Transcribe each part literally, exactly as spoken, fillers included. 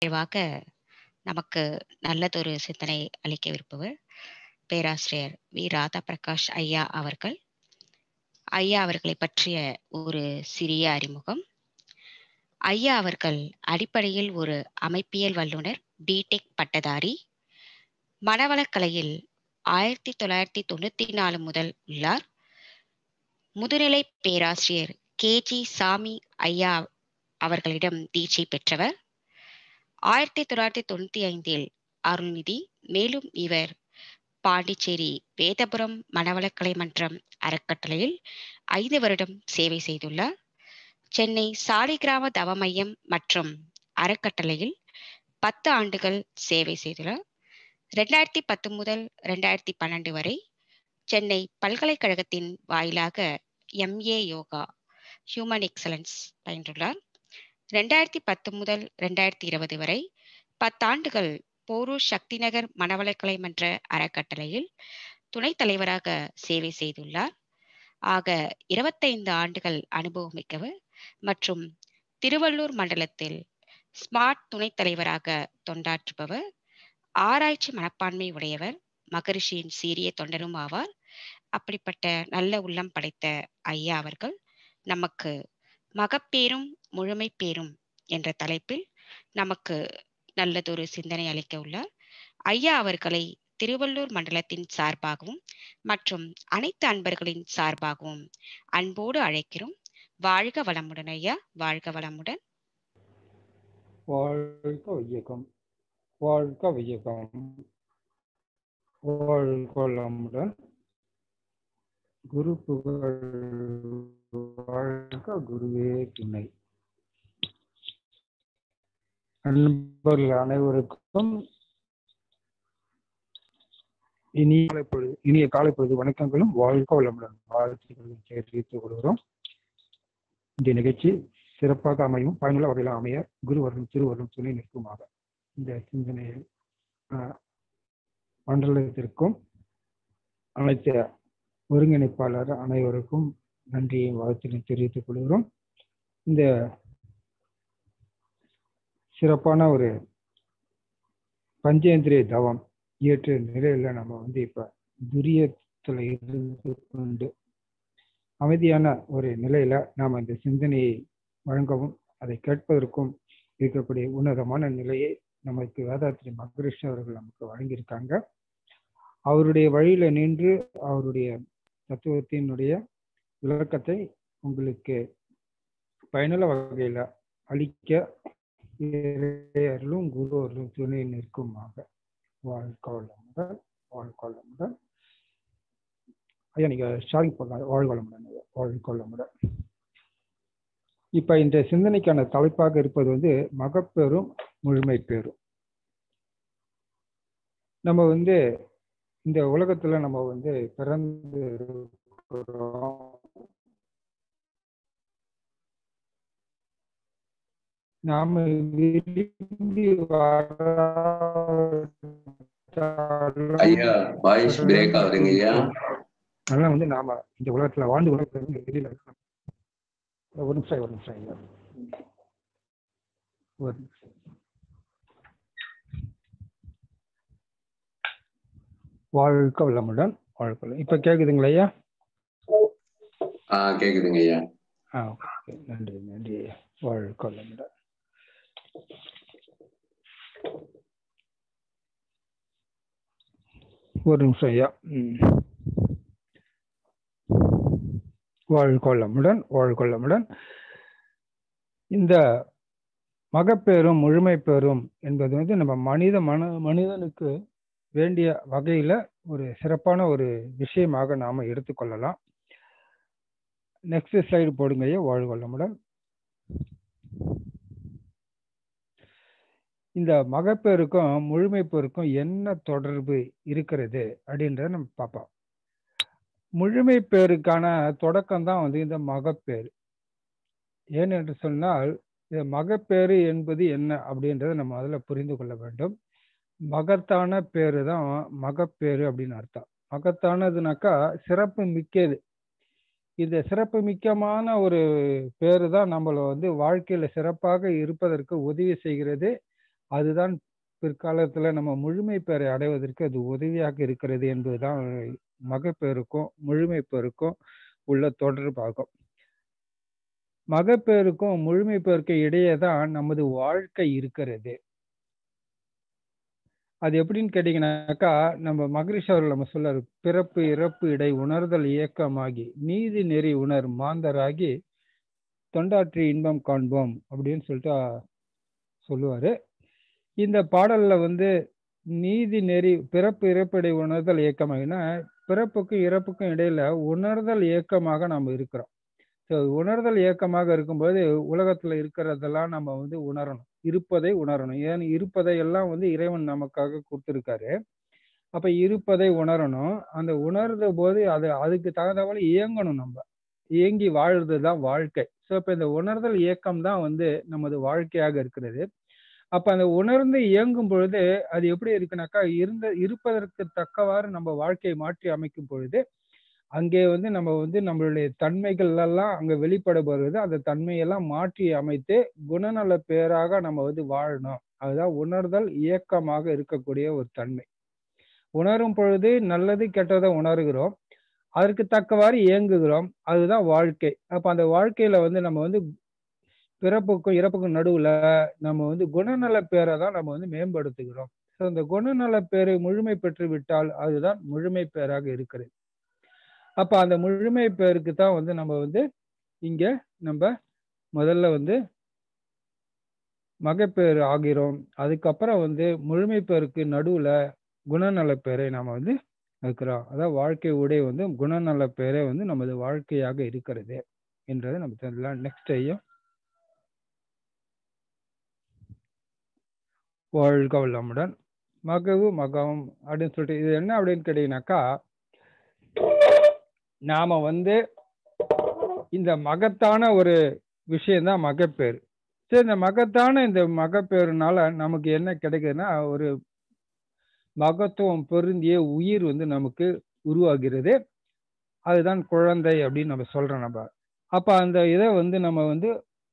நிறைவாக நமக்கு நல்லதொரு சிந்தனை அளிக்கவிருப்பவர் பேராசிரியர் வி ராதா பிரகாஷ் ஐயா அவர்கள். ஐயா அவர்களை பற்றிய ஒரு சிறிய அறிமுகம். ஐயா அவர்கள் அடிப்படையில் ஒரு அமைப்பியல் வல்லுநர், பிடெக் பட்டதாரி, மனவளக்கலையில் ஆயிரத்தி தொள்ளாயிரத்தி தொண்ணூத்தி நாலு முதல் உள்ளார். முதுநிலை பேராசிரியர் கே ஜி சாமி ஐயா அவர்களிடம் தீட்சை பெற்றவர். ஆயிரத்தி தொள்ளாயிரத்தி தொண்ணூத்தி ஐந்தில் அருள்நிதி. மேலும் இவர் பாண்டிச்சேரி வேதபுரம் மனவளக்கலை மன்றம் அறக்கட்டளையில் ஐந்து வருடம் சேவை செய்துள்ளார். சென்னை சாலிகிராம தவ மையம் மற்றும் அறக்கட்டளையில் பத்து ஆண்டுகள் சேவை செய்துள்ளார். ரெண்டாயிரத்தி பத்து முதல் ரெண்டாயிரத்தி பன்னெண்டு வரை சென்னை பல்கலைக்கழகத்தின் வாயிலாக எம்ஏ யோகா ஹியூமன் எக்ஸலன்ஸ் பயின்றுள்ளார். ரெண்டாயிரத்தி பத்து முதல் ரெண்டாயிரத்தி இருபது வரை பத்தாண்டுகள் போரூர் சக்தி நகர் மனவளக்கலை மன்ற அறக்கட்டளையில் துணைத் தலைவராக சேவை செய்துள்ளார். ஆக இருபத்தைந்து ஆண்டுகள் அனுபவமிக்கவர் மற்றும் திருவள்ளூர் மண்டலத்தில் ஸ்மார்ட் துணைத் தலைவராக தொண்டாற்றுபவர். ஆராய்ச்சி மனப்பான்மை உடையவர், மகரிஷியின் சீரிய தொண்டரும் ஆவார். அப்படிப்பட்ட நல்ல உள்ளம் படைத்த ஐயா அவர்கள் நமக்கு மகப்பேரும் முழுமை பேரும் என்ற தலைப்பில் நமக்கு நல்லதொரு சிந்தனை அளிக்க உள்ளார். ஐயா அவர்களை திருவள்ளூர் மண்டலத்தின் சார்பாகவும் மற்றும் அனைத்து அன்பர்களின் சார்பாகவும் அன்போடு அழைக்கிறோம். வாழ்க வளமுடன் ஐயா, வாழ்க வளமுடன். வாழ்க வையகம், வாழ்க வையகம், வாழ்க வளமுடன். குரு புகழ் வாழ்க, குருவே துணை. நண்பர்கள் அனைவருக்கும் இனிய காலை பொழுது இனிய காலை பொழுது வணக்கங்களும் வாழ்க வளமுடன் வாழ்த்துக்களையும் தெரிவித்துக் கொள்கிறோம். இந்த நிகழ்ச்சி சிறப்பாக அமையும், பயனுள்ள வகையில் அமைய குருவரும் திருவரும் துணை நிற்குமாக இந்த சிந்தனையை மண்டலத்திற்கும் அனைத்து ஒருங்கிணைப்பாளர் அனைவருக்கும் நன்றியை வாழ்த்தினை தெரிவித்துக் கொள்கிறோம். இந்த சிறப்பான ஒரு பஞ்சேந்திரிய தவம் இயற்ற நிலையில நம்ம வந்து இப்ப துரியத்துல இருந்து கொண்டு அமைதியான ஒரு நிலையில நாம இந்த சிந்தனையை வழங்கவும் அதை கேட்பதற்கும் இருக்கக்கூடிய உன்னதமான நிலையை நமக்கு வேதாத்திரி மகரிஷி அவர்கள் நமக்கு வழங்கியிருக்காங்க. அவருடைய வழியில நின்று அவருடைய தத்துவத்தினுடைய விளக்கத்தை உங்களுக்கு பயனுள்ள வகையில அளிக்க குரு அவர்களும் துணை நிற்குமாக. வாழ்க வளமுடன், வாழ்க வளமுடன். ஐயா நீங்க ஷாரிங் போடலாம். வாழ்க வளமுடன், வாழ்க வளமுடன். இப்ப இந்த சிந்தனைக்கான தலைப்பாக இருப்பது வந்து மகப்பேரும் முழுமை பேரும். நம்ம வந்து இந்த உலகத்துல நம்ம வந்து பிறந்து இருக்கிறோம். நாம விரும்பி அதெல்லாம் வந்து நாம இந்த உலகத்துல வாழ்ந்து உலகத்துல வெளியில இருக்கணும். ஒரு நிமிஷம் ஒரு நிமிஷம் ஐயா ஒரு நிமிஷம். வாழ்க வளமுடன், வாழ்க வளம். இப்ப கேக்குதுங்களா ஐயா? ஆஹ் கேக்குதுங்க ஐயா. ஆ ஓகே, நன்றி நன்றி. வாழ்க வளமுடன். ஒரு நிமிஷம் ஐயா. வாழ்க வளமுடன், வாழ்க வளமுடன். இந்த மகப்பேரும் முழுமை பேரும் என்பது வந்து நம்ம மனித மன மனிதனுக்கு வேண்டிய வகையில ஒரு சிறப்பான ஒரு விஷயமாக நாம எடுத்துக்கொள்ளலாம். நெக்ஸ்ட் ஸ்லைடு போடுங்க ஐயா. வாழ்க வளமுடன். இந்த மகப்பேருக்கும் முழுமை பேருக்கும் என்ன தொடர்பு இருக்கிறது அப்படின்றத நம்ம பார்ப்போம். முழுமை பேருக்கான தொடக்கம் தான் வந்து இந்த மகப்பேறு. ஏனென்று சொன்னால் இந்த மகப்பேறு என்பது என்ன அப்படின்றத நம்ம அதில் புரிந்து கொள்ள வேண்டும். மகத்தான பேரு தான் மகப்பேறு அப்படின்னு அர்த்தம். மகத்தானதுனாக்கா சிறப்பு மிக்கது. இந்த சிறப்பு மிக்கமான ஒரு பேரு தான் நம்மளை வந்து வாழ்க்கையில சிறப்பாக இருப்பதற்கு உதவி செய்கிறது. அதுதான் பிற்காலத்துல நம்ம முழுமை பெறை அடைவதற்கு அது உதவியாக இருக்கிறது என்பதுதான் மகப்பேறுக்கும் முழுமை பெருக்கும் உள்ள தொடர்பாகும். மகப்பேறுக்கும் முழுமை பெருக்கும் இடையே தான் நமது வாழ்க்கை இருக்கிறது. அது எப்படின்னு கேட்டீங்கன்னாக்கா, நம்ம மகரிஷி அவர்கள் நம்ம சொல்றாரு, பிறப்பு இறப்பு இடை உணர்தல் இயக்கமாகி நீதி நெறி உணர் மாந்தராகி தொண்டாற்றி இன்பம் காண்போம் அப்படின்னு சொல்லிட்டு சொல்லுவாரு. இந்த பாடல்ல வந்து நீதி நெறி பிறப்பு இறப்பு இடை உணர்தல் இயக்கமாகினா, பிறப்புக்கும் இறப்புக்கும் இடையில உணர்தல் இயக்கமாக நம்ம இருக்கிறோம். ஸோ உணர்தல் இயக்கமாக இருக்கும்போது உலகத்துல இருக்கிறதெல்லாம் நம்ம வந்து உணரணும், இருப்பதை உணரணும். ஏன் இருப்பதை எல்லாம் வந்து இறைவன் நமக்காக கொடுத்துருக்காரு. அப்ப இருப்பதை உணரணும். அந்த உணர்ந்த போது அது அதுக்கு தகுந்தவரை இயங்கணும். நம்ம இயங்கி வாழ்றது தான் வாழ்க்கை. ஸோ இப்ப இந்த உணர்தல் இயக்கம் தான் வந்து நமது வாழ்க்கையாக இருக்கிறது. அப்ப அந்த உணர்ந்து இயங்கும் பொழுது அது எப்படி இருக்குனாக்கா, இருந்த இருப்பதற்கு தக்கவாறு நம்ம வாழ்க்கையை மாற்றி அமைக்கும் பொழுது அங்கே வந்து நம்ம வந்து நம்மளுடைய தன்மைகள் எல்லாம் அங்க வெளிப்படுவது, அந்த தன்மையெல்லாம் மாற்றி அமைத்து குணநல பேராக நம்ம வந்து வாழணும். அதுதான் உணர்தல் இயக்கமாக இருக்கக்கூடிய ஒரு தன்மை. உணரும் பொழுது நல்லது கெட்டதை உணர்கிறோம், அதற்கு தக்கவாறு இயங்குகிறோம். அதுதான் வாழ்க்கை. அப்ப அந்த வாழ்க்கையில வந்து நம்ம வந்து பிறப்புக்கும் இறப்புக்கும் நடுவுல நம்ம வந்து குணநல பேரை தான் நம்ம வந்து மேம்படுத்துகிறோம். ஸோ இந்த குணநல பேரை முழுமை பெற்று விட்டால் அதுதான் முழுமை பேராக இருக்கிறது. அப்ப அந்த முழுமை பேருக்கு தான் வந்து நம்ம வந்து இங்க நம்ம முதல்ல வந்து மகப்பேறு ஆகிறோம். அதுக்கப்புறம் வந்து முழுமை பேருக்கு நடுவுல குணநல பேரை நாம வந்து இருக்கிறோம். அதாவது வாழ்க்கை உடை வந்து குணநல பேரே வந்து நமது வாழ்க்கையாக இருக்கிறது என்றதை நம்ம தெரிஞ்சுக்கலாம். நெக்ஸ்ட் ஐயா, வாழ்க வளமுடன். மகவு மகம் அப்படின்னு சொல்லிட்டு இது என்ன அப்படின்னு கேட்டீங்கன்னாக்கா, நாம வந்து இந்த மகத்தான ஒரு விஷயம்தான் மகப்பேறு. சரி, இந்த மகத்தான இந்த மகப்பேறுனால நமக்கு என்ன கிடைக்குதுன்னா, ஒரு மகத்துவம் பொருந்திய உயிர் வந்து நமக்கு உருவாகிறது. அதுதான் குழந்தை அப்படின்னு நம்ம சொல்றோம் நம்ம. அப்ப அந்த இதை வந்து நம்ம வந்து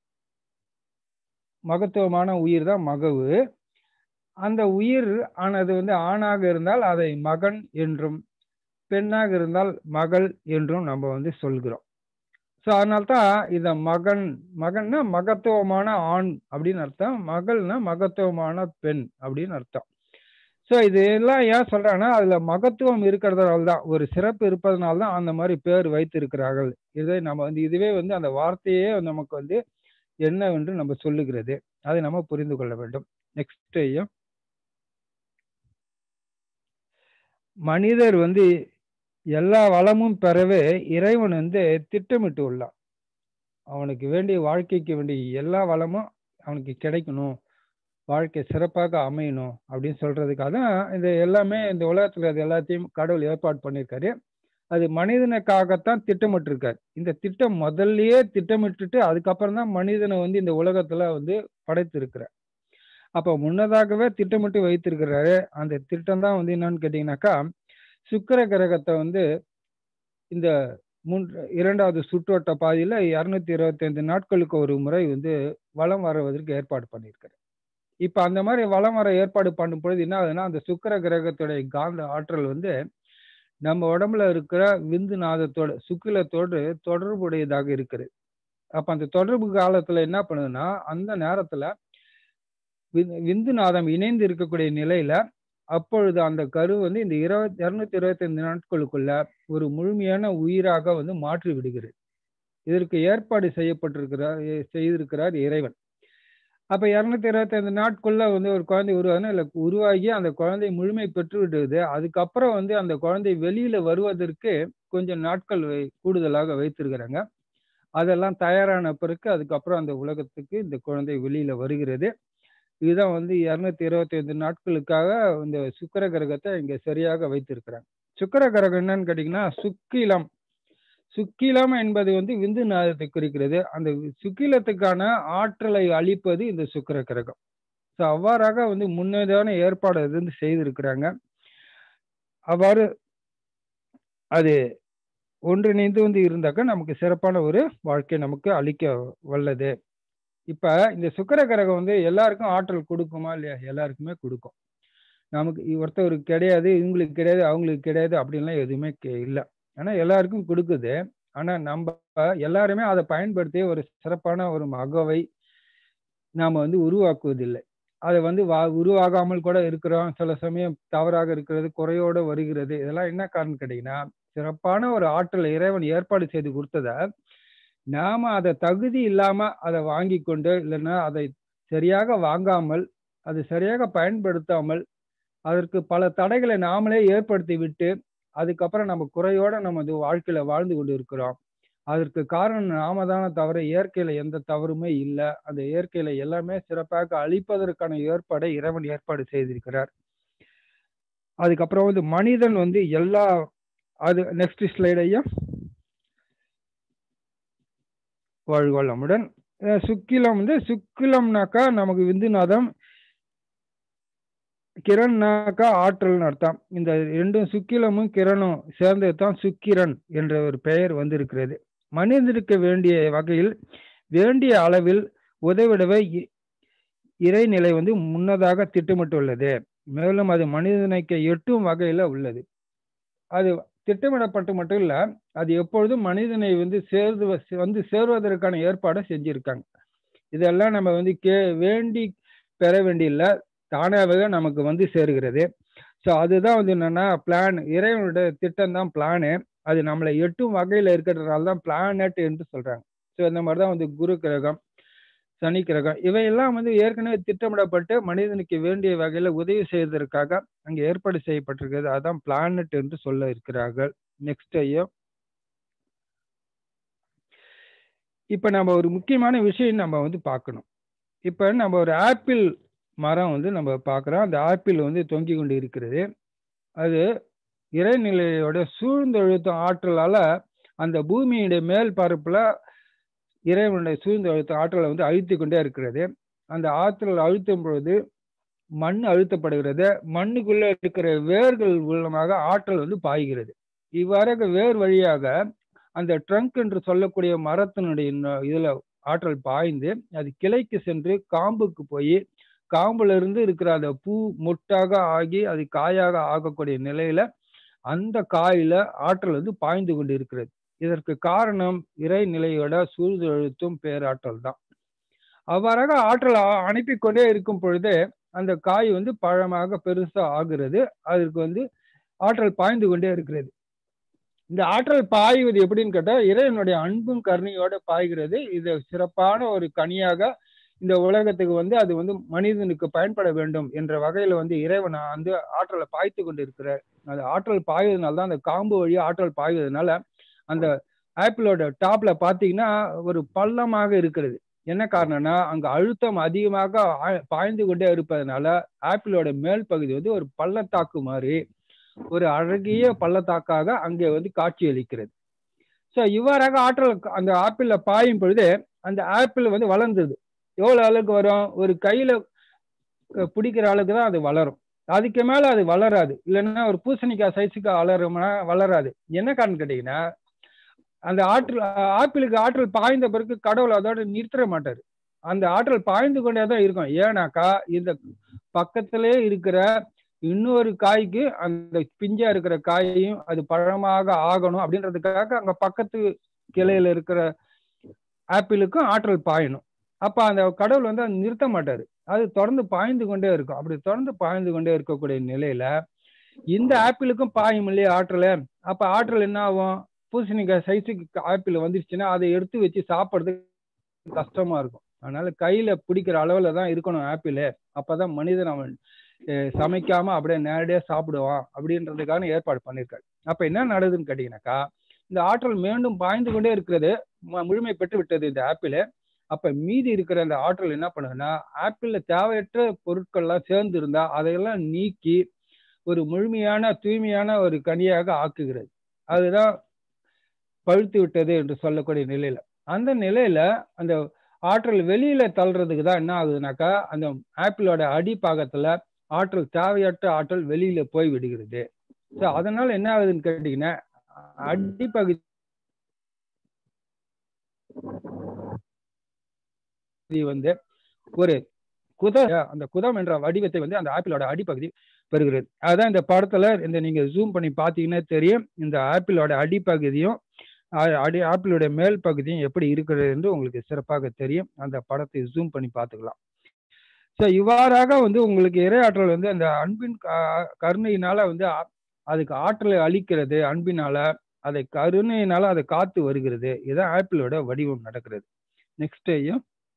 மகத்துவமான உயிர் தான் மகவு. அந்த உயிர் ஆனது வந்து ஆணாக இருந்தால் அதை மகன் என்றும், பெண்ணாக இருந்தால் மகள் என்றும் நம்ம வந்து சொல்கிறோம். ஸோ அதனால்தான் இத மகன் மகன்னா மகத்துவமான ஆண் அப்படின்னு அர்த்தம், மகள்னா மகத்துவமான பெண் அப்படின்னு அர்த்தம். ஸோ இது எல்லாம் ஏன் சொல்றாங்கன்னா, அதுல மகத்துவம் இருக்கிறதுனால தான், ஒரு சிறப்பு இருப்பதனால தான் அந்த மாதிரி பேர் வைத்திருக்கிறார்கள். இதை நம்ம வந்து இதுவே வந்து அந்த வார்த்தையே நமக்கு வந்து என்னவென்று நம்ம சொல்லுகிறது. அதை நம்ம புரிந்து கொள்ள வேண்டும். நெக்ஸ்ட் ஐயா, மனிதர் வந்து எல்லா வளமும் பெறவே இறைவன் வந்து திட்டமிட்டு உள்ளான். அவனுக்கு வேண்டிய வாழ்க்கைக்கு வேண்டிய எல்லா வளமும் அவனுக்கு கிடைக்கணும், வாழ்க்கை சிறப்பாக அமையணும் அப்படின்னு சொல்றதுக்காக தான் இந்த எல்லாமே இந்த உலகத்துல அது எல்லாத்தையும் கடவுள் ஏற்பாடு பண்ணியிருக்காரு. அது மனிதனுக்காகத்தான் திட்டமிட்டு இருக்காரு. இந்த திட்டம் முதல்லயே திட்டமிட்டுட்டு அதுக்கப்புறம் தான் மனிதனை வந்து இந்த உலகத்துல வந்து படைத்து இருக்கிறார். அப்ப முன்னதாகவே திட்டமிட்டு வைத்திருக்கிறாரு. அந்த திட்டம் தான் வந்து என்னன்னு கேட்டீங்கன்னாக்கா, சுக்கிர கிரகத்தை வந்து இந்த மூன்று இரண்டாவது சுற்றுவட்ட பாதையில இருநூத்தி இருபத்தி ஐந்து நாட்களுக்கு ஒரு முறை வந்து வலம் வருவதற்கு ஏற்பாடு பண்ணியிருக்காரு. இப்ப அந்த மாதிரி வலம் வர ஏற்பாடு பண்ணும் பொழுது என்ன ஆகுதுன்னா, அந்த சுக்கிர கிரகத்துடைய காந்த ஆற்றல் வந்து நம்ம உடம்புல இருக்கிற விந்து நாதத்தோட சுக்கிலத்தோடு தொடர்புடையதாக இருக்குது. அப்ப அந்த தொடர்பு காலத்துல என்ன பண்ணுதுன்னா, அந்த நேரத்துல விந்து நாதம் இணைந்து இருக்கக்கூடிய நிலையில அப்பொழுது அந்த கரு வந்து இந்த இருபத்தி இருநூத்தி இருபத்தி ஐந்து நாட்களுக்குள்ள ஒரு முழுமையான உயிராக வந்து மாற்றி விடுகிறது. இதற்கு ஏற்பாடு செய்யப்பட்டிருக்கிறார் செய்திருக்கிறார் இறைவன். அப்ப இருநூத்தி இருபத்தி ஐந்து நாட்குள்ள வந்து ஒரு குழந்தை உருவாகுதுன்னா, இல்ல உருவாகி அந்த குழந்தை முழுமை பெற்று விடுது. அதுக்கப்புறம் வந்து அந்த குழந்தை வெளியில வருவதற்கு கொஞ்சம் நாட்கள் கூடுதலாக வைத்திருக்கிறாங்க. அதெல்லாம் தயாரான பிறகு அதுக்கப்புறம் அந்த உலகத்துக்கு இந்த குழந்தை வெளியில வருகிறது. இதுதான் வந்து இருநூத்தி இருபத்தி ஐந்து நாட்களுக்காக இந்த சுக்கிர கிரகத்தை இங்க சரியாக வைத்திருக்கிறாங்க. சுக்கிர கிரகம் என்னன்னு கேட்டீங்கன்னா, சுக்கிலம். சுக்கிலம் என்பது வந்து விந்து நாதத்தை குறிக்கிறது. அந்த சுக்கிலத்துக்கான ஆற்றலை அளிப்பது இந்த சுக்கிர கிரகம். ஸோ அவ்வாறாக வந்து முன்னதான ஏற்பாடு வந்து செய்திருக்கிறாங்க. அவ்வாறு அது ஒன்றிணைந்து வந்து இருந்தாக்க நமக்கு சிறப்பான ஒரு வாழ்க்கை நமக்கு அளிக்க வல்லது. இப்ப இந்த சுக்கிர கிரகம் வந்து எல்லாருக்கும் ஆற்றல் கொடுக்குமா இல்லையா? எல்லாருக்குமே கொடுக்கும். நமக்கு ஒருத்தருக்கு கிடையாது, இவங்களுக்கு கிடையாது, அவங்களுக்கு கிடையாது அப்படின்லாம் எதுவுமே இல்ல. ஆனா எல்லாருக்கும் கொடுக்குது. ஆனா நம்ம எல்லாருமே அதை பயன்படுத்தி ஒரு சிறப்பான ஒரு மகவை நாம வந்து உருவாக்குவதில்லை. அதை வந்து வா உருவாகாமல் கூட இருக்கிறோம். சில சமயம் தவறாக இருக்கிறது, குறையோட வருகிறது. இதெல்லாம் என்ன காரணம் கேட்டீங்கன்னா, சிறப்பான ஒரு ஆற்றலை இறைவன் ஏற்பாடு செய்து கொடுத்தத நாம அதை தகுதி இல்லாம அதை வாங்கி கொண்டு, இல்லைன்னா அதை சரியாக வாங்காமல், அது சரியாக பயன்படுத்தாமல், அதற்கு பல தடைகளை நாமளே ஏற்படுத்தி விட்டு, அதுக்கப்புறம் நம்ம குறையோட நமது வாழ்க்கையில வாழ்ந்து கொண்டு இருக்கிறோம். அதற்கு காரணம் நாம தானே தவிர இயற்கையில எந்த தவறுமே இல்ல. அந்த இயற்கையில எல்லாமே சிறப்பாக அழிப்பதற்கான ஏற்பாடை இறைவன் ஏற்பாடு செய்திருக்கிறார். அதுக்கப்புறம் வந்து மனிதன் வந்து எல்லா அது நெக்ஸ்ட் ஸ்லைட் ஐயா. வாழ்க வளமுடன். சுக்கிலம் வந்து சுக்கிலம்னாக்கா நமக்கு விந்துநாதம், கிரண்னாக்கா ஆற்றல்னு அர்த்தம். இந்த ரெண்டும் சுக்கிலமும் கிரணும் சேர்ந்தது தான் சுக்கிரன் என்ற ஒரு பெயர் வந்திருக்கிறது. மனிதனுக்கு வேண்டிய வகையில் வேண்டிய அளவில் உதவிடவே இறைநிலை வந்து முன்னதாக திட்டமிட்டுள்ளது. மேலும் அது மனிதனுக்கு எட்டும் வகையில உள்ளது. அது திட்டமிடப்பட்டு மட்டும் இல்ல, அது எப்பொழுதும் மனிதனை வந்து சேர்ந்து வந்து சேர்வதற்கான ஏற்பாடை செஞ்சிருக்காங்க. இதெல்லாம் நம்ம வந்து கே வேண்டி பெற வேண்டியில்ல, தானாகவே நமக்கு வந்து சேருகிறது. ஸோ அதுதான் வந்து என்னன்னா பிளான், இறைவனுடைய திட்டம் தான் பிளானு. அது நம்மளை எட்டும் வகையில இருக்கிறதுனால தான் பிளானட் என்று சொல்றாங்க. ஸோ இந்த மாதிரி தான் வந்து குரு கிரகம், சனி கிரகம் இவையெல்லாம் வந்து ஏற்கனவே திட்டமிடப்பட்டு மனிதனுக்கு வேண்டிய வகையில உதவி செய்வதற்காக அங்கே ஏற்பாடு செய்யப்பட்டிருக்கிறது. அதான் பிளானட் என்று சொல்ல இருக்கிறார்கள். நெக்ஸ்ட் ஐயோ. இப்ப நம்ம ஒரு முக்கியமான விஷயம் நம்ம வந்து பார்க்கணும். இப்ப நம்ம ஒரு ஆப்பிள் மரம் வந்து நம்ம பார்க்குறோம். அந்த ஆப்பிள் வந்து தொங்கி கொண்டு இருக்கிறது. அது இறைநிலையோட சூழ்ந்தெழுத்தும் ஆற்றலால அந்த பூமியுடைய மேல் பரப்புல இறைவனுடைய சூழ்ந்தெழுத்தும் ஆற்றலை வந்து அழுத்தி கொண்டே இருக்கிறது. அந்த ஆற்றல் அழுத்தும் பொழுது மண் அழுத்தப்படுகிறது. மண்ணுக்குள்ள இருக்கிற வேர்கள் மூலமாக ஆற்றல் வந்து பாய்கிறது. இவ்வாறாக வேர் வழியாக அந்த ட்ரங்க் என்று சொல்லக்கூடிய மரத்தினுடைய இதுல ஆற்றல் பாய்ந்து அது கிளைக்கு சென்று காம்புக்கு போய் காம்புல இருந்து இருக்கிற அந்த பூ மொட்டாக ஆகி அது காயாக ஆகக்கூடிய நிலையில அந்த காயில ஆற்றல் வந்து பாய்ந்து கொண்டு இருக்கிறது. இதற்கு காரணம் இறைநிலையோட சூழ்ந்தெழுத்தும் பேராற்றல் தான். அவ்வாறாக ஆற்றல் அனுப்பி கொண்டே இருக்கும் பொழுது அந்த காய் வந்து பழமாக பெருசா ஆகிறது. அதற்கு வந்து ஆற்றல் பாய்ந்து கொண்டே இருக்கிறது. இந்த ஆற்றல் பாய்வது எப்படின்னு கேட்டா இறைவனுடைய அன்பும் கருணையோட பாய்கிறது. இது சிறப்பான ஒரு கனியாக இந்த உலகத்துக்கு வந்து அது வந்து மனிதனுக்கு பயன்பட வேண்டும் என்ற வகையில வந்து இறைவன் வந்து ஆற்றலை பாய்த்து கொண்டு இருக்கிறார். அது ஆற்றல் பாய்வதனால தான் அந்த காம்பு வழியா ஆற்றல் பாய்வதனால அந்த ஆப்பிளோட டாப்ல பாத்தீங்கன்னா ஒரு பள்ளமாக இருக்கிறது. என்ன காரணம்னா அங்க அழுத்தம் அதிகமாக பாய்ந்து கொண்டே இருப்பதனால ஆப்பிளோட மேல் பகுதி வந்து ஒரு பள்ளத்தாக்கு மாதிரி ஒரு அழகிய பள்ளத்தாக்காக அங்கே வந்து காட்சி அளிக்கிறது. ஸோ இவ்வாறாக ஆற்றல் அந்த ஆப்பிள்ல பாயும் பொழுது அந்த ஆப்பிள் வந்து வளர்ந்தது. எவ்வளவு அளவுக்கு வரும்? ஒரு கையில பிடிக்கிற அளவுக்கு தான் அது வளரும். அதுக்கு மேல அது வளராது. இல்லைன்னா ஒரு பூசணிக்காய் சைஸுக்கு வளரும்னா வளராது. என்ன காரணம் கேட்டீங்கன்னா அந்த ஆற்றல் ஆப்பிளுக்கு ஆற்றல் பாய்ந்த பிறகு கடவுள் அதோட நிறுத்த மாட்டாரு. அந்த ஆற்றல் பாய்ந்து கொண்டே தான் இருக்கும். ஏன்னாக்கா இந்த பக்கத்திலே இருக்கிற இன்னொரு காய்க்கு அந்த பிஞ்சா இருக்கிற காயையும் அது பழமாக ஆகணும் அப்படின்றதுக்காக அங்க பக்கத்து கிளையில இருக்கிற ஆப்பிளுக்கும் ஆற்றல் பாயணும். அப்ப அந்த கடவுள் வந்து அதை நிறுத்த மாட்டாரு. அது தொடர்ந்து பாய்ந்து கொண்டே இருக்கும். அப்படி தொடர்ந்து பாய்ந்து கொண்டே இருக்கக்கூடிய நிலையில இந்த ஆப்பிளுக்கும் பாயும் இல்லையா ஆற்றல். அப்ப ஆற்றல் என்ன ஆகும்? பூசணிக்காய் சைஸுக்கு ஆப்பிள் வந்துருச்சுன்னா அதை எடுத்து வச்சு சாப்பிட்றதுக்கு கஷ்டமா இருக்கும். அதனால கையில பிடிக்கிற அளவுல தான் இருக்கணும் ஆப்பிள். அப்பதான் மனிதன் அவன் சமைக்காம அப்படியே நேரடியா சாப்பிடுவான் அப்படின்றதுக்கான ஏற்பாடு பண்ணியிருக்காரு. அப்ப என்ன நடக்குதுன்னு கேட்டீங்கன்னாக்கா இந்த ஆற்றல் மீண்டும் பாய்ந்து கொண்டே இருக்கிறது. முழுமை பெற்று விட்டது இந்த ஆப்பிள். அப்ப மீதி இருக்கிற அந்த ஆற்றல் என்ன பண்ணுதுன்னா ஆப்பிள்ல தேவையற்ற பொருட்கள்லாம் சேர்ந்து இருந்தா அதையெல்லாம் நீக்கி ஒரு முழுமையான தூய்மையான ஒரு கனியாக ஆக்குகிறது. அதுதான் பழுத்து விட்டது என்று சொல்லக்கூடிய நிலையில அந்த நிலையில அந்த ஆற்றல் வெளியில தள்ளுறதுக்கு தான் என்ன ஆகுதுனாக்கா அந்த ஆப்பிளோட அடிப்பாகத்துல ஆற்றல் தேவையற்ற ஆற்றல் வெளியில போய் விடுகிறது. ஸோ அதனால என்ன ஆகுதுன்னு கேட்டீங்கன்னா அடிப்பகுதி வந்து ஒரு குத அந்த குதம் என்ற வடிவத்தை வந்து அந்த ஆப்பிளோட அடிப்பகுதி பெறுகிறது. அதுதான் இந்த படத்துல இந்த நீங்க ஜூம் பண்ணி பார்த்தீங்கன்னா தெரியும், இந்த ஆப்பிளோட அடிப்பகுதியும் அடி ஆப்பிளுடைய மேல் பகுதியும் எப்படி இருக்கிறது என்று உங்களுக்கு சிறப்பாக தெரியும். அந்த படத்தை ஜூம் பண்ணி பார்த்துக்கலாம். ஸோ இவ்வாறாக வந்து உங்களுக்கு இறையாற்றல் வந்து அந்த அன்பின் கருணையினால வந்து அதுக்கு ஆற்றலை அளிக்கிறது, அன்பினால அதை கருணையினால அதை காத்து வருகிறது. இதுதான் ஆப்பிளோட வடிவம் நடக்கிறது. நெக்ஸ்ட் ஐயா.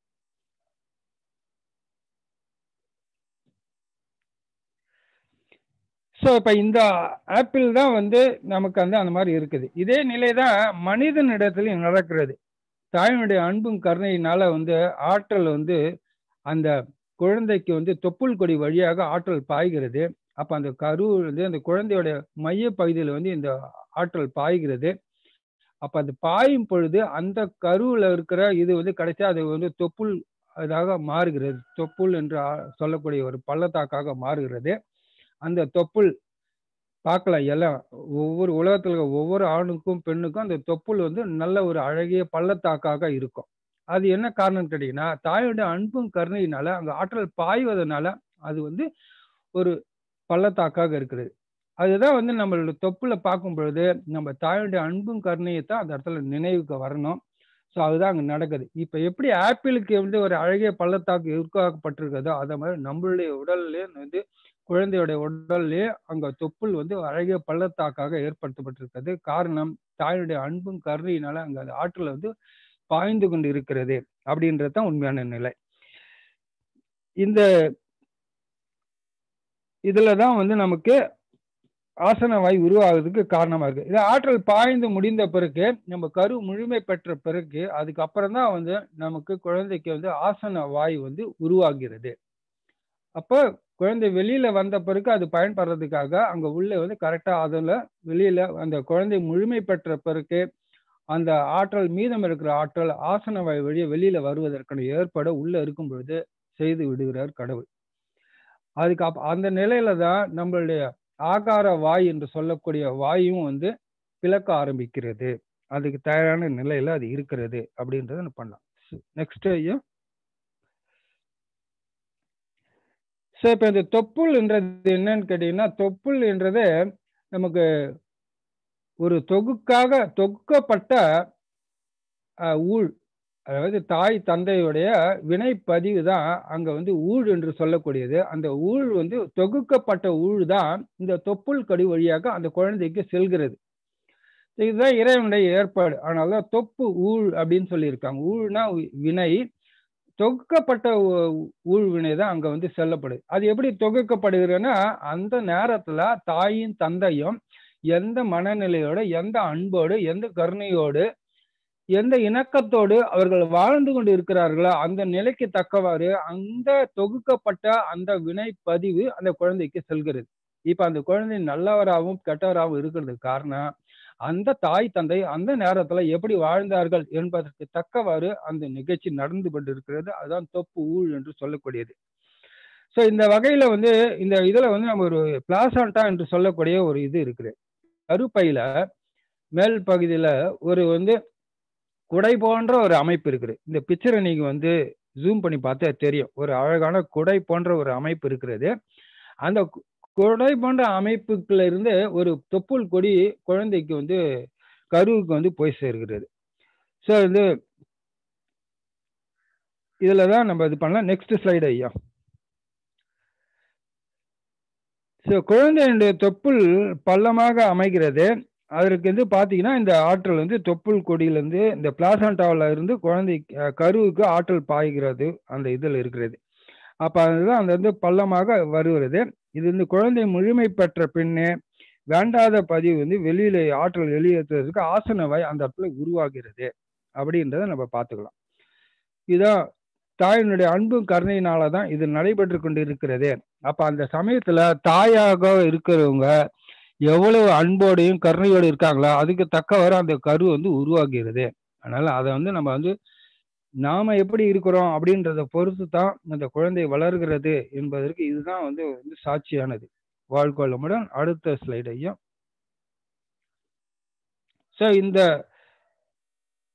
ஸோ இப்போ இந்த ஆப்பிள் தான் வந்து நமக்கு வந்து அந்த மாதிரி இருக்குது. இதே நிலை தான் மனிதனிடத்துலையும் நடக்கிறது. தாயினுடைய அன்பும் கருணையினால வந்து ஆற்றல் வந்து அந்த குழந்தைக்கு வந்து தொப்புள் கொடி வழியாக ஆற்றல் பாய்கிறது. அப்ப அந்த கரு வந்து அந்த குழந்தையோட மைய பகுதியில் வந்து இந்த ஆற்றல் பாய்கிறது. அப்ப அது பாயும் பொழுது அந்த கருவில் இருக்கிற இது வந்து கிடைச்சா அது வந்து தொப்புள் அதாக மாறுகிறது. தொப்புள் என்று சொல்லக்கூடிய ஒரு பள்ளத்தாக்காக மாறுகிறது. அந்த தொப்புள் பார்க்கலாம் எல்லாம் ஒவ்வொரு உலகத்துல ஒவ்வொரு ஆணுக்கும் பெண்ணுக்கும் அந்த தொப்புள் வந்து நல்ல ஒரு அழகிய பள்ளத்தாக்காக இருக்கும். அது என்ன காரணம் கேட்டீங்கன்னா, தாயோட அன்பும் கருணையினால அங்க ஆற்றல் பாய்வதனால அது வந்து ஒரு பள்ளத்தாக்காக இருக்கிறது. அதுதான் வந்து நம்மளோட தொப்புல பார்க்கும் பொழுது நம்ம தாயோட அன்பும் கருணையை தான் அந்த இடத்துல நினைவுக்கு வரணும். ஸோ அதுதான் அங்கே நடக்குது. இப்போ எப்படி ஆப்பிளுக்கு வந்து ஒரு அழகிய பள்ளத்தாக்கு உருவாக்கப்பட்டிருக்கிறதோ அதே மாதிரி நம்மளுடைய உடல்லே வந்து குழந்தையோட உடல்லே அங்க தொப்புள் வந்து அழகிய பள்ளத்தாக்காக ஏற்படுத்தப்பட்டிருக்கிறது. காரணம் தாயுடைய அன்பும் கருணையினால அங்க அந்த ஆற்றல் வந்து பாய்ந்து கொண்டு இருக்கிறது அப்படின்றது தான் உண்மையான நிலை. இந்த இதுலதான் வந்து நமக்கு ஆசன வாய் உருவாகிறதுக்கு காரணமா இருக்கு. இது ஆற்றல் பாய்ந்து முடிந்த பிறகு நம்ம கரு முழுமை பெற்ற பிறகு அதுக்கப்புறம் தான் வந்து நமக்கு குழந்தைக்கு வந்து ஆசன வாய் வந்து உருவாகிறது. அப்போ குழந்தை வெளியில வந்த பிறகு அது பயன்படுறதுக்காக அங்க உள்ள வந்து கரெக்டா அதுல வெளியில அந்த குழந்தை முழுமை பெற்ற பிறகு அந்த ஆற்றல் மீதம் இருக்கிற ஆற்றல் ஆசன வாய் வழியை வெளியில வருவதற்கான ஏற்பாடு உள்ள இருக்கும் பொழுது செய்து விடுகிறார் கடவுள். அதுக்கு அப் அந்த நிலையில தான் நம்மளுடைய ஆகார வாய் என்று சொல்லக்கூடிய வாயும் வந்து பிளக்க ஆரம்பிக்கிறது. அதுக்கு தயாரான நிலையில அது இருக்கிறது அப்படின்றத பண்ணலாம். நெக்ஸ்ட் ஐயா. ஸோ இப்போ இந்த தொப்புள் என்றது என்னன்னு கேட்டீங்கன்னா, தொப்புள் என்றது நமக்கு ஒரு தொகுக்காக தொகுக்கப்பட்ட ஊழ், அதாவது தாய் தந்தையுடைய வினைப்பதிவு தான் அங்க வந்து ஊழ் என்று சொல்லக்கூடியது. அந்த ஊழ் வந்து தொகுக்கப்பட்ட ஊழ் தான் இந்த தொப்புள் கடி வழியாக அந்த குழந்தைக்கு செல்கிறது. இதுதான் இறைவனுடைய ஏற்பாடு. அதனால தொப்பு ஊழ் அப்படின்னு சொல்லியிருக்காங்க. ஊழ்னா வினை, தொகுக்கப்பட்ட ஊழ்வினை தான் அங்க வந்து செல்லப்படுது. அது எப்படி தொகுக்கப்படுகிறதுன்னா, அந்த நேரத்துல தாயும் தந்தையும் எந்த மனநிலையோடு, எந்த அன்போடு, எந்த கருணையோடு, எந்த இணக்கத்தோடு அவர்கள் வாழ்ந்து கொண்டு இருக்கிறார்களோ அந்த நிலைக்கு தக்கவாறு அந்த தொகுக்கப்பட்ட அந்த வினை பதிவு அந்த குழந்தைக்கு செல்கிறது. இப்ப அந்த குழந்தை நல்லவராகவும் கெட்டவராகவும் இருக்கிறதுக்கு காரணம் அந்த தாய் தந்தை அந்த நேரத்துல எப்படி வாழ்ந்தார்கள் என்பதற்கு தக்கவாறு அந்த நிகழ்ச்சி நடந்து கொண்டிருக்கிறது. அதுதான் தொப்பு ஊழ் என்று சொல்லக்கூடியது. ஸோ இந்த வகையில வந்து இந்த இதுல வந்து நம்ம ஒரு பிளாசண்டா என்று சொல்லக்கூடிய ஒரு இது இருக்குது. கருப்பையில மேல் பகுதியில ஒரு வந்து குடை போன்ற ஒரு அமைப்பு இருக்குது. இந்த பிக்சரை நீங்க வந்து ஜூம் பண்ணி பார்த்தா தெரியும். ஒரு அழகான குடை போன்ற ஒரு அமைப்பு இருக்கிறது. அந்த குடை போன்ற அமைப்புக்குள்ள இருந்து ஒரு தொப்புள் கொடி குழந்தைக்கு வந்து கருவுக்கு வந்து போய் சேர்கிறது. ஸோ வந்து இதுல தான் நம்ம இது பண்ணலாம். நெக்ஸ்ட் ஸ்லைடு ஐயா. ஸோ குழந்தையுடைய தொப்புள் பள்ளமாக அமைகிறது. அதற்கு வந்து பார்த்தீங்கன்னா இந்த ஆற்றல் வந்து தொப்புள் கொடியிலேருந்து இந்த பிளாசண்டாவில் இருந்து குழந்தை கருவுக்கு ஆற்றல் பாய்கிறது அந்த இதில் இருக்கிறது. அப்போ அதுதான் அந்த வந்து பள்ளமாக வருகிறது. இது வந்து குழந்தை முழுமை பெற்ற பின்னே வேண்டாத பதிவு வந்து வெளியில ஆற்றல் வெளியேற்றுறதுக்கு ஆசன வாய் அந்த இடத்துல உருவாகிறது அப்படின்றத நம்ம பார்த்துக்கலாம். இதான் தாயினுடைய அன்பும் கருணையினால தான் இது நடைபெற்று கொண்டு இருக்கிறது. அப்ப அந்த சமயத்துல தாயாக இருக்கிறவங்க எவ்வளவு அன்போடையும் கருணையோடு இருக்காங்களோ அதுக்கு தக்கவாறு அந்த கரு வந்து உருவாகிறது. அதனால அதை வந்து நம்ம வந்து நாம எப்படி இருக்கிறோம் அப்படின்றத பொறுத்து தான் அந்த குழந்தை வளர்கிறது என்பதற்கு இதுதான் வந்து வந்து சாட்சியானது. வாழ்க்கொள்ளமுடன். அடுத்த ஸ்லைடு ஐயா. ஸோ இந்த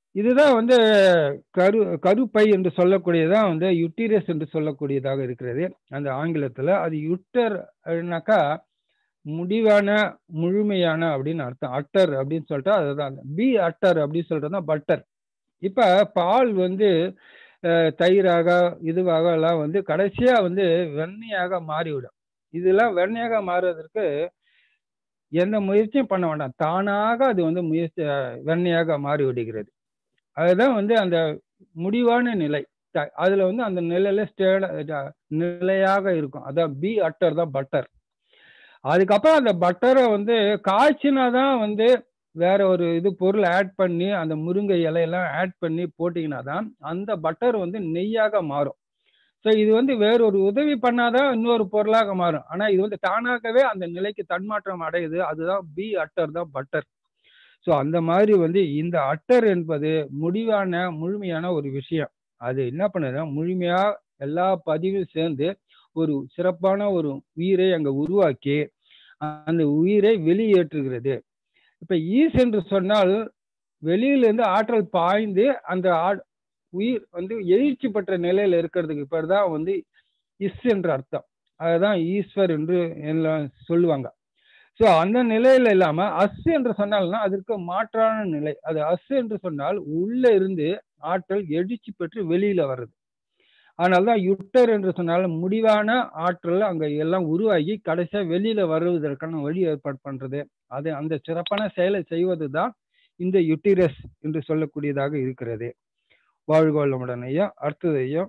இதுதான் வந்து கரு கருப்பை என்று சொல்லக்கூடியதான் வந்து யுட்டிரஸ் என்று சொல்லக்கூடியதாக இருக்கிறது அந்த ஆங்கிலத்துல. அது யுட்டர்னாக்கா முடிவான முழுமையான அப்படின்னு அர்த்தம். அட்டர் அப்படின்னு சொல்லிட்டா அதுதான். பி அட்டர் அப்படின்னு சொல்றதுதான் பட்டர். இப்ப பால் வந்து அஹ், தயிராக இதுவாக எல்லாம் வந்து கடைசியா வந்து வெண்ணெயாக மாறிவிடும். இதெல்லாம் வெண்ணெயாக மாறுவதற்கு எந்த முயற்சியும் பண்ண வேண்டாம், தானாக அது வந்து முயற்சி அஹ், வெண்ணெயாக மாறி விடுகிறது. அதுதான் வந்து அந்த முடிவான நிலை. த- அதுல வந்து அந்த நிலையில ஸ்டேட நிலையாக இருக்கும். அதான் பி அட்டர் தான் பட்டர். அதுக்கப்புறம் அந்த பட்டரை வந்து காய்ச்சினாதான் வந்து வேற ஒரு இது பொருள் ஆட் பண்ணி அந்த முருங்கை இலையெல்லாம் ஆட் பண்ணி போட்டீங்கன்னா தான் அந்த பட்டர் வந்து நெய்யாக மாறும். ஸோ இது வந்து வேறொரு உதவி பண்ணாதான் இன்னொரு பொருளாக மாறும். ஆனா இது வந்து தானாகவே அந்த நிலைக்கு தன்மாற்றம் அடையுது. அதுதான் பி அட்டர் தான் பட்டர். ஸோ அந்த மாதிரி வந்து இந்த அட்டர் என்பது முடிவான முழுமையான ஒரு விஷயம். அது என்ன பண்ணுதுன்னா முழுமையா எல்லா பதிவும் சேர்ந்து ஒரு சிறப்பான ஒரு உயிரை அங்க உருவாக்கி அந்த உயிரை வெளியேற்றுகிறது. இப்ப ஈஸ் என்று சொன்னால் வெளியிலிருந்து ஆற்றல் பாய்ந்து அந்த ஆ- உயிர் வந்து எழுச்சி பெற்ற நிலையில இருக்கிறதுக்கு பேர் தான் வந்து இஸ் என்ற அர்த்தம். அதுதான் ஈஸ்வர் என்று எல்லாம் சொல்லுவாங்க. ஸோ அந்த நிலையில இல்லாம அஸ் என்று சொன்னால்னா அதற்கு மாற்றான நிலை. அது அஸ் என்று சொன்னால் உள்ள இருந்து ஆற்றல் எழுச்சி பெற்று வெளியில வர்றது. அதனால்தான் யுட்டர் என்று சொன்னால் முடிவான ஆற்றல் அங்க எல்லாம் உருவாகி கடைசியா வெளியில வருவதற்கான வழி ஏற்பாடு பண்றது. அது அந்த சிறப்பான செயலை செய்வதுதான் இந்த யுட்டிரஸ் என்று சொல்லக்கூடியதாக இருக்கிறது. வாழ்க வளமுடன் ஐயா. அடுத்தது ஐயா,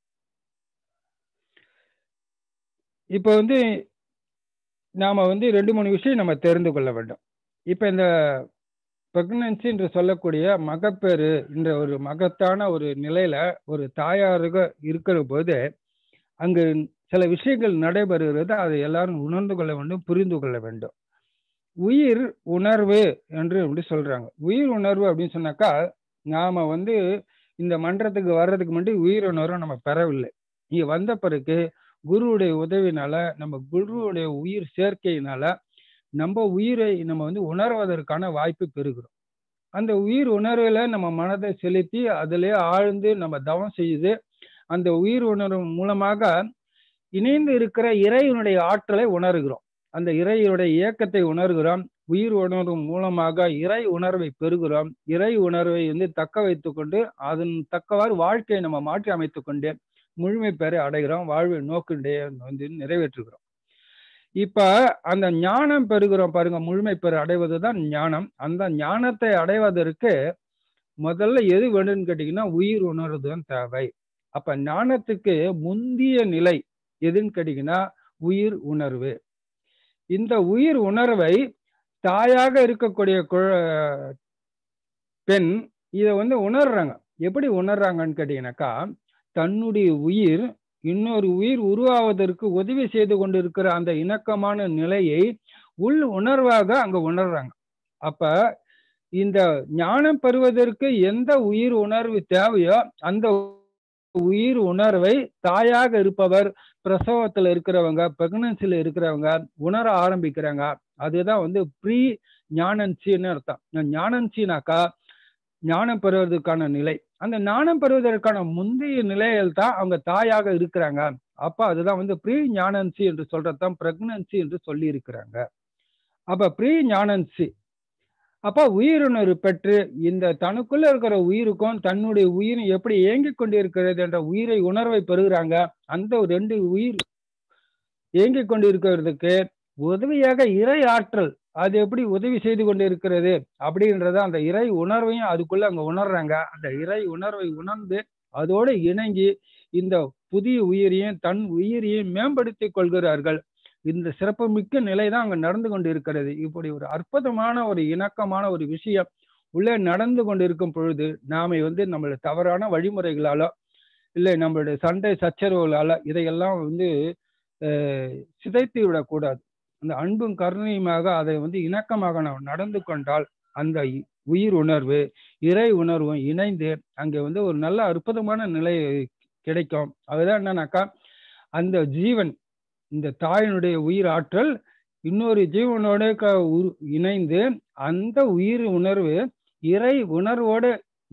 இப்ப வந்து நாம வந்து ரெண்டு மூணு விஷயம் நம்ம தெரிந்து கொள்ள வேண்டும். இப்ப இந்த பிரெக்னன்சி என்று சொல்லக்கூடிய மகப்பேறு என்ற ஒரு மகத்தான ஒரு நிலையில ஒரு தாயாருக இருக்கிற போது அங்கு சில விஷயங்கள் நடைபெறுகிறது. அதை எல்லாரும் உணர்ந்து கொள்ள வேண்டும், புரிந்து கொள்ள வேண்டும். உயிர் உணர்வு என்று அப்படி சொல்றாங்க. உயிர் உணர்வு அப்படின்னு சொன்னாக்கா நாம வந்து இந்த மன்றத்துக்கு வர்றதுக்கு முன்னாடி உயிர் உணர்வை நம்ம பெறவில்லை. இங்க வந்த பிறகு குருவுடைய உதவினால நம்ம குருவுடைய உயிர் சேர்க்கையினால நம்ம உயிரை நம்ம வந்து உணர்வதற்கான வாய்ப்பு பெறுகிறோம். அந்த உயிர் உணர்வுல நம்ம மனதை செலுத்தி அதிலே ஆழ்ந்து நம்ம தவம் செய்து அந்த உயிர் உணர்வு மூலமாக இணைந்து இருக்கிற இறைவனுடைய ஆற்றலை உணர்கிறோம். அந்த இறைவனுடைய இயக்கத்தை உணர்கிறோம். உயிர் உணர்வு மூலமாக இறை உணர்வை பெறுகிறோம். இறை உணர்வை வந்து தக்க வைத்துக் கொண்டு அதன் தக்கவாறு வாழ்க்கையை நம்ம மாற்றி அமைத்துக் கொண்டு முழுமை பெற அடைகிறோம். வாழ்வை நோக்கின்றே வந்து நிறைவேற்றுகிறோம். இப்ப அந்த ஞானம் பெறுகிறோம் பாருங்க, முழுமை பெற அடைவதுதான் ஞானம். அந்த ஞானத்தை அடைவதற்கு முதல்ல எது வேணும்னு கேட்டீங்கன்னா உயிர் உணர்வு தான் தேவை. அப்ப ஞானத்துக்கு முந்திய நிலை எதுன்னு கேட்டீங்கன்னா உயிர் உணர்வு. இந்த உயிர் உணர்வை தாயாக இருக்கக்கூடிய பெண் இதை வந்து உணர்றாங்க. எப்படி உணர்றாங்கன்னு கேட்டீங்கன்னாக்கா தன்னுடைய உயிர் இன்னொரு உயிர் உருவாவதற்கு உதவி செய்து கொண்டிருக்கிற அந்த இணக்கமான நிலையை உள் உணர்வாக அங்க உணர்றாங்க. அப்ப இந்த ஞானம் பெறுவதற்கு எந்த உயிர் உணர்வு தேவையோ அந்த உயிர் உணர்வை தாயாக இருப்பவர் பிரசவத்துல இருக்கிறவங்க பிரெக்னன்சில இருக்கிறவங்க உணர ஆரம்பிக்கிறாங்க. அதுதான் வந்து ப்ரீ ஞானன்சின்னு அர்த்தம். ஞானன்சினாக்கா ஞானம் பெறுவதற்கான நிலை. அந்த ஞானம் பெறுவதற்கான முந்தைய நிலையில் தான் அவங்க தாயாக இருக்கிறாங்க. அப்ப அதுதான் வந்து ப்ரீ ஞானன்சி என்று சொல்றதுதான் பிரெக்னன்சி என்று சொல்லி இருக்கிறாங்க. அப்ப ப்ரீ ஞானன்சி அப்ப உயிருணர்வு பெற்று இந்த தனக்குள்ள இருக்கிற உயிருக்கும் தன்னுடைய உயிரும் எப்படி இயங்கிக் கொண்டிருக்கிறது என்ற உயிரை உணர்வை பெறுகிறாங்க. அந்த ரெண்டு உயிர் இயங்கிக் கொண்டிருக்கிறதுக்கு உதவியாக இறை ஆற்றல் அது எப்படி உதவி செய்து கொண்டிருக்கிறது அப்படின்றத அந்த இறை உணர்வையும் அதுக்குள்ள அங்க உணர்றாங்க. அந்த இறை உணர்வை உணர்ந்து அதோடு இணங்கி இந்த புதிய உயிரையும் தன் உயிரையும் மேம்படுத்திக் கொள்கிறார்கள். இந்த சிறப்புமிக்க நிலை தான் அங்க நடந்து கொண்டு இருக்கிறது. இப்படி ஒரு அற்புதமான ஒரு இணக்கமான ஒரு விஷயம் உள்ளே நடந்து கொண்டிருக்கும் பொழுது நாம வந்து நம்மளுடைய தவறான வழிமுறைகளால இல்லை நம்மளுடைய சண்டை சச்சரவுகளால இதையெல்லாம் வந்து அஹ் சிதைத்து விடக்கூடாது. அந்த அன்பும் கருணையுமாக அதை வந்து இணக்கமாக நாம் நடந்து கொண்டால் அந்த உயிர் உணர்வு இறை உணர்வும் இணைந்து அங்கே வந்து ஒரு நல்ல அற்புதமான நிலை கிடைக்கும். அதுதான் என்னன்னாக்கா அந்த ஜீவன் இந்த தாயினுடைய உயிர் ஆற்றல் இன்னொரு ஜீவனோட இணைந்து அந்த உயிர் உணர்வு இறை உணர்வோடு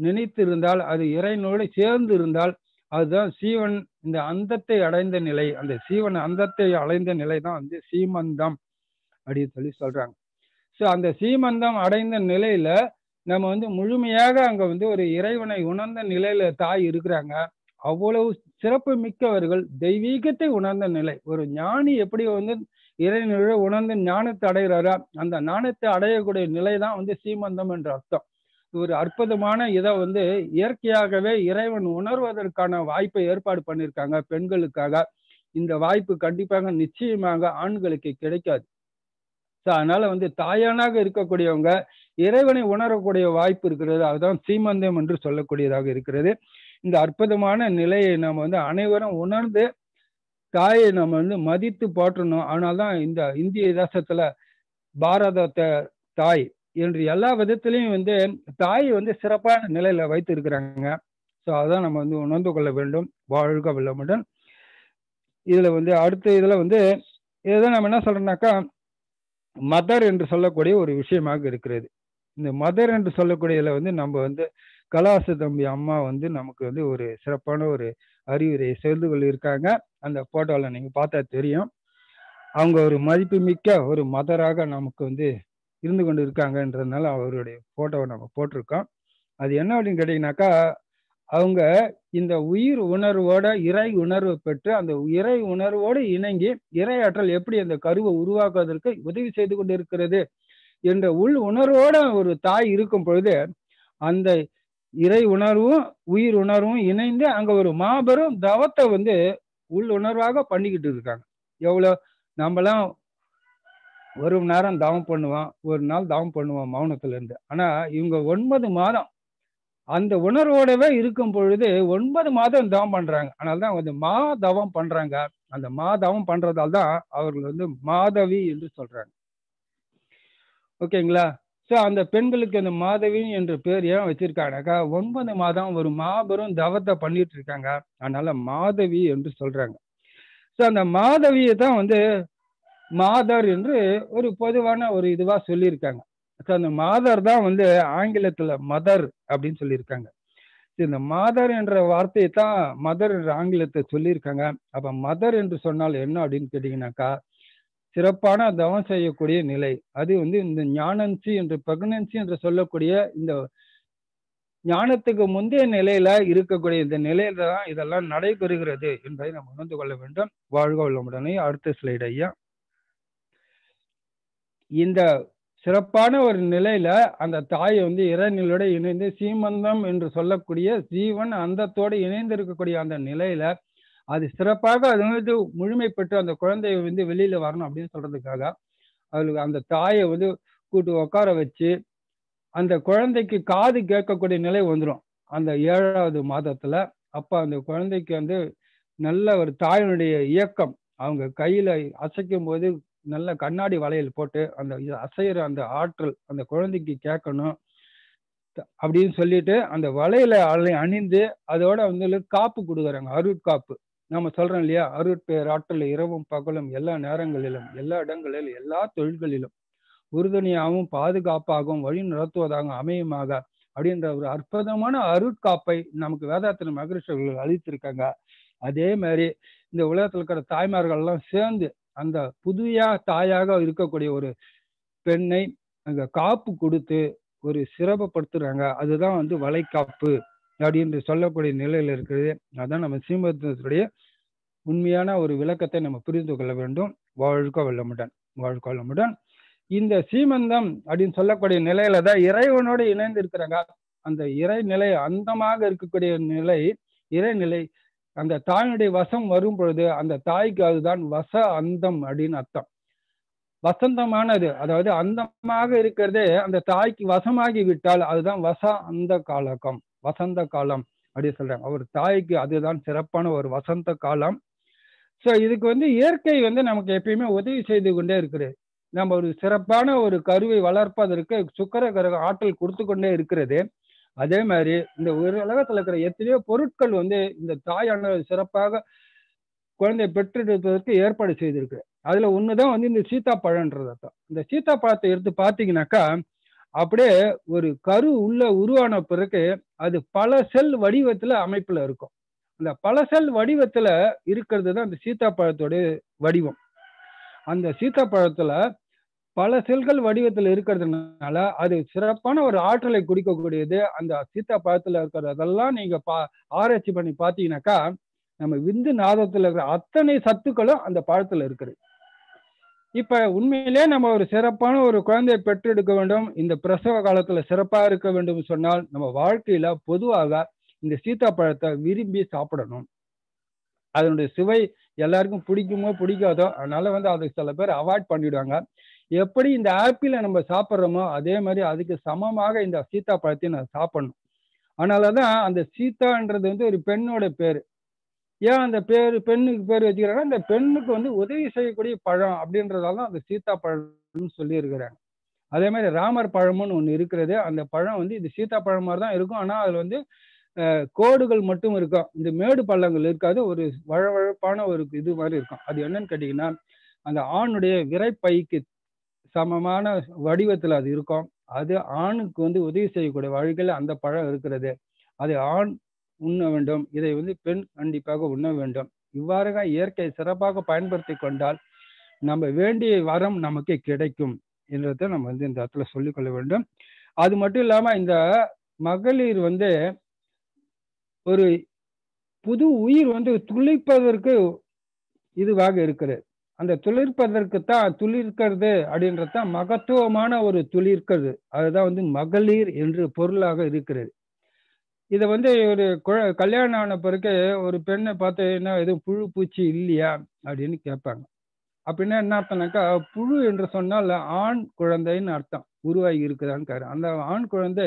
நினைத்து இருந்தால், அது இறைவனோடு சேர்ந்து இருந்தால், அதுதான் சீவன் இந்த அந்தத்தை அடைந்த நிலை. அந்த சீவன் அந்தத்தை அடைந்த நிலை தான் வந்து சீமந்தம் அப்படின்னு சொல்லி சொல்றாங்க. ஸோ அந்த சீமந்தம் அடைந்த நிலையில நம்ம வந்து முழுமையாக அங்க வந்து ஒரு இறைவனை உணர்ந்த நிலையில தாய் இருக்கிறாங்க. அவ்வளவு சிறப்பு மிக்கவர்கள், தெய்வீகத்தை உணர்ந்த நிலை. ஒரு ஞானி எப்படி வந்து இறைவனை உணர்ந்து ஞானத்தை அடைகிறாரோ, அந்த ஞானத்தை அடையக்கூடிய நிலை தான் வந்து சீமந்தம் என்ற அர்த்தம். ஒரு அற்புதமான இதை வந்து இயற்கையாகவே இறைவன் உணர்வதற்கான வாய்ப்பை ஏற்பாடு பண்ணியிருக்காங்க பெண்களுக்காக. இந்த வாய்ப்பு கண்டிப்பாக நிச்சயமாக ஆண்களுக்கு கிடைக்காது. ஸோ அதனால வந்து தாயானாக இருக்கக்கூடியவங்க இறைவனை உணரக்கூடிய வாய்ப்பு இருக்கிறது. அதுதான் சீமந்தம் என்று சொல்லக்கூடியதாக இருக்கிறது. இந்த அற்புதமான நிலையை நம்ம வந்து அனைவரும் உணர்ந்து தாயை நம்ம வந்து மதித்து போற்றணும். ஆனால்தான் இந்த இந்திய தேசத்துல பாரத தாய் என்று எல்லா விதத்திலையும் வந்து தாய் வந்து சிறப்பான நிலையில வைத்து இருக்கிறாங்க. ஸோ அதான் நம்ம வந்து உணர்ந்து கொள்ள வேண்டும். வாழ்க வளமுடன். இதுல வந்து அடுத்த இதுல வந்து இதுதான் நம்ம என்ன சொல்றோம்னாக்கா மதர் என்று சொல்லக்கூடிய ஒரு விஷயமாக இருக்கிறது. இந்த மதர் என்று சொல்லக்கூடியதுல வந்து நம்ம வந்து கலாச தம்பி அம்மா வந்து நமக்கு வந்து ஒரு சிறப்பான ஒரு அறிவுரையை சேர்ந்து கொள்ள இருக்காங்க. அந்த போட்டோல நீங்க பார்த்தா தெரியும். அவங்க ஒரு மதிப்பு மிக்க ஒரு மதராக நமக்கு வந்து இருந்து கொண்டு இருக்காங்கன்றதுனால அவருடைய போட்டோவை நம்ம போட்டிருக்கோம். அது என்ன அப்படின்னு கேட்டீங்கன்னாக்கா, அவங்க இந்த உயிர் உணர்வோட இறை உணர்வு பெற்று அந்த இறை உணர்வோடு இணங்கி இறையாற்றல் எப்படி அந்த கருவை உருவாக்குவதற்கு உதவி செய்து கொண்டு இருக்கிறது என்ற உள் உணர்வோட ஒரு தாய் இருக்கும் பொழுது, அந்த இறை உணர்வும் உயிர் உணர்வும் இணைந்து அங்க ஒரு மாபெரும் தவத்தை வந்து உள் உணர்வாக பண்ணிக்கிட்டு இருக்காங்க. எவ்வளோ நம்மலாம் ஒரு மணி நேரம் தவம் பண்ணுவோம், ஒரு நாள் தவம் பண்ணுவோம் மௌனத்துல இருந்து. ஆனா இவங்க ஒன்பது மாதம் அந்த உணர்வோடவே இருக்கும் பொழுது ஒன்பது மாதம் தவம் பண்றாங்க. அதனால்தான் வந்து மா தவம் பண்றாங்க. அந்த மா தவம் பண்றதால் தான் அவர்கள் வந்து மாதவி என்று சொல்றாங்க. ஓகேங்களா? ஸோ அந்த பெண்களுக்கு அந்த மாதவி என்ற பேர் ஏன் வச்சிருக்காங்கனாக்கா, ஒன்பது மாதம் ஒரு மாபெரும் தவத்தை பண்ணிட்டு இருக்காங்க. அதனால மாதவி என்று சொல்றாங்க. ஸோ அந்த மாதவியை தான் வந்து மாதர் என்று ஒரு பொதுவான ஒரு இதுவா சொல்லியிருக்காங்க. ஸோ அந்த மாதர் தான் வந்து ஆங்கிலத்துல மதர் அப்படின்னு சொல்லியிருக்காங்க. இந்த மாதர் என்ற வார்த்தையை தான் மதர் என்ற ஆங்கிலத்தை சொல்லியிருக்காங்க. அப்ப மதர் என்று சொன்னால் என்ன அப்படின்னு கேட்டீங்கன்னாக்கா, சிறப்பான தவம் செய்யக்கூடிய நிலை. அது வந்து இந்த ஞானன்சி என்று பிரெக்னன்சி என்று சொல்லக்கூடிய இந்த ஞானத்துக்கு முந்தைய நிலையில இருக்கக்கூடிய இந்த நிலையில தான் இதெல்லாம் நடைபெறுகிறது என்பதை நம்ம உணர்ந்து கொள்ள வேண்டும். வாழ்க வளமுடனே. அடுத்த ஸ்லைடு ஐயா. இந்த சிறப்பான ஒரு நிலையில அந்த தாயை வந்து இறைநிலையோட இணைந்து சீமந்தம் என்று சொல்லக்கூடிய ஜீவன் அந்தத்தோடு இணைந்து இருக்கக்கூடிய அந்த நிலையில அது சிறப்பாக அது வந்து முழுமை பெற்று அந்த குழந்தைய வந்து வெளியில வரணும் அப்படின்னு சொல்றதுக்காக அவளுக்கு அந்த தாயை வந்து கூட்டு உட்கார வச்சு அந்த குழந்தைக்கு காது கேட்கக்கூடிய நிலை வந்துடும் அந்த ஏழாவது மாதத்துல. அப்ப அந்த குழந்தைக்கு வந்து நல்ல ஒரு தாயினுடைய இயக்கம் அவங்க கையில அசைக்கும் போது நல்ல கண்ணாடி வளையல் போட்டு அந்த அசைகிற அந்த ஆற்றல் அந்த குழந்தைக்கு கேட்கணும் அப்படின்னு சொல்லிட்டு அந்த வளையலை அலை அணிந்து அதோட வந்து காப்பு கொடுக்குறாங்க, அருட்காப்பு. நம்ம சொல்றோம் இல்லையா, அருட்பேர் ஆற்றல் இரவும் பகலும் எல்லா நேரங்களிலும் எல்லா இடங்களிலும் எல்லா தொழில்களிலும் உறுதுணையாகவும் பாதுகாப்பாகவும் வழி நடத்துவதாகவும் அமையுமாக அப்படின்ற ஒரு அற்புதமான அருட்காப்பை நமக்கு வேதாத்திரி மகரிஷிகள் அளித்திருக்காங்க. அதே மாதிரி இந்த உலகத்தில் இருக்கிற தாய்மார்கள் எல்லாம் சேர்ந்து அந்த புதியா தாயாக இருக்கக்கூடிய ஒரு பெண்ணை அங்க காப்பு கொடுத்து ஒரு சிறப்புப்படுத்துறாங்க. அதுதான் வந்து வளைகாப்பு அப்படின்னு சொல்லக்கூடிய நிலையில இருக்குது. அதான் நம்ம சீமந்தத்துடைய உண்மையான ஒரு விளக்கத்தை நம்ம புரிந்து கொள்ள வேண்டும். வாழ்க வளமுடன். வாழ்க வளமுடன். இந்த சீமந்தம் அப்படின்னு சொல்லக்கூடிய நிலையில தான் இறைவனோடு இணைந்து இருக்கிறாங்க. அந்த இறைநிலை அந்தமாக இருக்கக்கூடிய நிலை இறைநிலை அந்த தாயினுடைய வசம் வரும் பொழுது அந்த தாய்க்கு அதுதான் வச அந்தம் அப்படின்னு அர்த்தம். வசந்தமானது, அதாவது அந்தமாக இருக்கிறதே அந்த தாய்க்கு வசமாகி விட்டால் அதுதான் வச அந்த காலகம், வசந்த காலம் அப்படின்னு சொல்றாங்க. அவர் தாய்க்கு அதுதான் சிறப்பான ஒரு வசந்த காலம். ஸோ இதுக்கு வந்து இயற்கை வந்து நமக்கு எப்பயுமே உதவி செய்து கொண்டே இருக்கிறது. நம்ம ஒரு சிறப்பான ஒரு கருவை வளர்ப்பதற்கு சுக்கர கரக ஆற்றல் கொடுத்து கொண்டே இருக்கிறது. அதே மாதிரி இந்த ஒரு உலகத்துல இருக்கிற எத்தனையோ பொருட்கள் வந்து இந்த தாயான சிறப்பாக குழந்தையை பெற்றெடுப்பதற்கு ஏற்பாடு செய்திருக்கு. அதுல ஒண்ணுதான் வந்து இந்த சீத்தாப்பழம்ன்றது. இந்த சீத்தாப்பழத்தை எடுத்து பார்த்தீங்கன்னாக்கா அப்படியே ஒரு கரு உள்ள உருவான பிறகு அது பல செல் வடிவத்துல அமைப்புல இருக்கும். அந்த பல செல் வடிவத்துல இருக்கிறது தான் அந்த சீத்தாப்பழத்தோட வடிவம். அந்த சீத்தாப்பழத்துல பல செல்கள் வடிவத்தில் இருக்கிறதுனால அது சிறப்பான ஒரு ஆற்றலை குடிக்கக்கூடியது. அந்த சீத்தாப்பழத்துல இருக்கிறதெல்லாம் நீங்க பா ஆராய்ச்சி பண்ணி பார்த்தீங்கன்னாக்கா, நம்ம விந்து நாதத்துல இருக்கிற அத்தனை சத்துக்களும் அந்த பழத்துல இருக்குது. இப்ப உண்மையிலே நம்ம ஒரு சிறப்பான ஒரு குழந்தையை பெற்றெடுக்க வேண்டும், இந்த பிரசவ காலத்துல சிறப்பா இருக்க வேண்டும் சொன்னால், நம்ம வாழ்க்கையில பொதுவாக இந்த சீத்தாப்பழத்தை விரும்பி சாப்பிடணும். அதனுடைய சுவை எல்லாருக்கும் பிடிக்குமோ பிடிக்காதோ, அதனால வந்து அதை சில பேர் அவாய்ட் பண்ணிடுவாங்க. எப்படி இந்த ஆப்பிளை நம்ம சாப்பிட்றோமோ அதே மாதிரி அதுக்கு சமமாக இந்த சீத்தாப்பழத்தையும் நான் சாப்பிடணும். அதனாலதான் அந்த சீதான்றது வந்து ஒரு பெண்ணோட பேரு. ஏன் அந்த பேரு பெண்ணுக்கு பேர் வச்சுக்கிறாங்கன்னா, அந்த பெண்ணுக்கு வந்து உதவி செய்யக்கூடிய பழம் அப்படின்றதால தான் அந்த சீத்தாப்பழம்னு சொல்லி இருக்கிறாங்க. அதே மாதிரி ராமர் பழம்னு ஒண்ணு இருக்கிறது. அந்த பழம் வந்து இது சீத்தாப்பழம் மாதிரி தான் இருக்கும். ஆனா அதுல வந்து அஹ், கோடுகள் மட்டும் இருக்கும். இந்த மேடு பள்ளங்கள் இருக்காது. ஒரு வழவழப்பான ஒரு இது மாதிரி இருக்கும். அது என்னன்னு கேட்டீங்கன்னா, அந்த ஆணுடைய விரைப்பைக்கு சமமான வடிவத்துல அது இருக்கும். அது ஆணுக்கு வந்து உதவி செய்யக்கூடிய வழிகள் அந்த பழம் இருக்கிறது. அது ஆண் உண்ண வேண்டும். இதை வந்து பெண் கண்டிப்பாக உண்ண வேண்டும். இவ்வாறாக இயற்கை சிறப்பாக பயன்படுத்தி கொண்டால் நம்ம வேண்டிய வரம் நமக்கு கிடைக்கும் என்றதை நம்ம வந்து இந்த இடத்துல சொல்லிக்கொள்ள வேண்டும். அது மட்டும் இல்லாம இந்த மகளிர் வந்து ஒரு புது உயிர் வந்து துளிர்ப்பதற்கு இதுவாக இருக்குது. அந்த துளிர்ப்பதற்கு தான் துளிர்க்கிறது அப்படின்றது தான் மகத்துவமான ஒரு துளிர்க்கிறது. அதுதான் வந்து மகளிர் என்று பொருளாக இருக்கிறது. இதை வந்து ஒரு குழ- கல்யாணம் ஆன பிறகு ஒரு பெண்ணை பார்த்து என்ன எதுவும் புழு பூச்சி இல்லையா அப்படின்னு கேட்பாங்க. அப்படின்னா என்ன அர்த்தம்னாக்கா, புழு என்று சொன்னால் ஆண் குழந்தைன்னு அர்த்தம். உருவாகி இருக்குதான்னு கேரு. அந்த ஆண் குழந்தை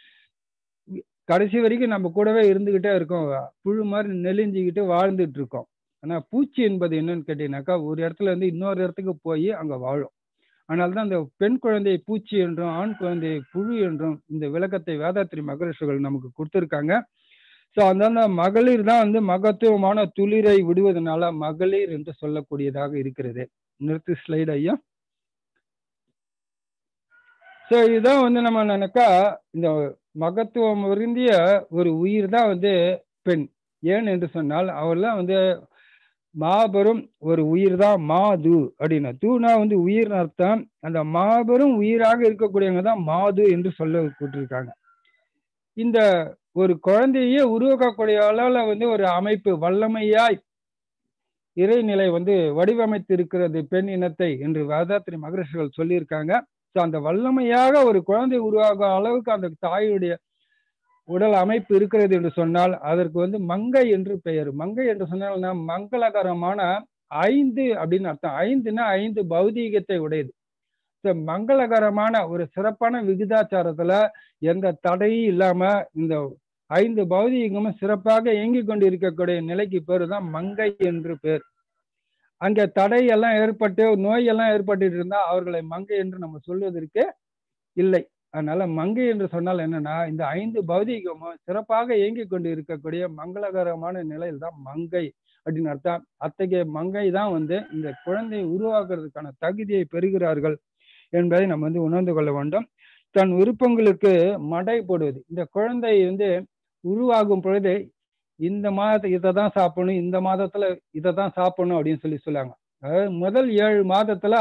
கடைசி வரைக்கும் நம்ம கூடவே இருந்துகிட்டே இருக்கோம். புழு மாதிரி நெலிஞ்சிக்கிட்டு வாழ்ந்துட்டு இருக்கோம். ஆனா பூச்சி என்பது என்னன்னு கேட்டீங்கன்னாக்கா, ஒரு இடத்துல இருந்து இன்னொரு இடத்துக்கு போய் அங்க வாழும். அதனால்தான் அந்த பெண் குழந்தையை பூச்சி என்றும் ஆண் குழந்தையை புழு என்றும் இந்த விளக்கத்தை வேதாத்திரி மகரிஷிகள் நமக்கு கொடுத்திருக்காங்க. ஸோ அந்தந்த மகளிர் தான் வந்து மகத்துவமான துளிரை விடுவதனால மகளிர் என்று சொல்லக்கூடியதாக இருக்கிறது. நிறுத்து ஸ்லைடு ஐயா. ஸோ இதுதான் வந்து நம்ம நினைக்கா, இந்த மகத்துவம் பொருந்திய ஒரு உயிர் தான் வந்து பெண். ஏன் என்று சொன்னால் அவர்லாம் வந்து மாபெரும் ஒரு உயிர் தான் மாது அப்படின்னா, தூனா வந்து உயிர்னு அர்த்தம். அந்த மாபெரும் உயிராக இருக்கக்கூடியவங்க தான் மாது என்று சொல்லப்பட்டிருக்காங்க. இந்த ஒரு குழந்தையே உருவாக்கக்கூடிய அளவுல வந்து ஒரு அமைப்பு வல்லமையாய் இறைநிலை வந்து வடிவமைத்து இருக்கிறது பெண் இனத்தை என்று வேதாத்திரி மகரிஷிகள் சொல்லியிருக்காங்க. ஸோ அந்த வல்லமையாக ஒரு குழந்தை உருவாக அளவுக்கு அந்த தாயுடைய உடல் அமைப்பு இருக்கிறது என்று சொன்னால் அதற்கு வந்து மங்கை என்று பெயர். மங்கை என்று சொன்னால் மங்களகரமான ஐந்து அப்படின்னு அர்த்தம். ஐந்துன்னா ஐந்து பௌதீகத்தை உடையது. ஸோ மங்களகரமான ஒரு சிறப்பான விகிதாச்சாரத்துல எந்த தடையும் இல்லாம இந்த ஐந்து பௌதீகமும் சிறப்பாக இயங்கி கொண்டு இருக்கக்கூடிய நிலைக்கு பேரு தான் மங்கை என்று பேர். அங்க தடை எல்லாம் ஏற்பட்டு நோய் எல்லாம் ஏற்பட்டு இருந்தா அவர்களை மங்கை என்று நம்ம சொல்வதற்கு இல்லை. அதனால மங்கை என்று சொன்னால் என்னன்னா, இந்த ஐந்து பௌதீகமும் சிறப்பாக இயங்கி கொண்டு இருக்கக்கூடிய மங்களகரமான நிலையில் தான் மங்கை அப்படின்னு அர்த்தம். அத்தகைய மங்கை தான் வந்து இந்த குழந்தையை உருவாக்குறதுக்கான தகுதியை பெறுகிறார்கள் என்பதை நம்ம வந்து உணர்ந்து கொள்ள வேண்டும். தன் விருப்பங்களுக்கு மடை போடுவது. இந்த குழந்தை வந்து உருவாகும் பொழுது இந்த மாதத்தை இதை தான் சாப்பிடணும், இந்த மாதத்துல இதை தான் சாப்பிடணும் அப்படின்னு சொல்லி சொல்லுவாங்க. அதாவது முதல் ஏழு மாதத்துல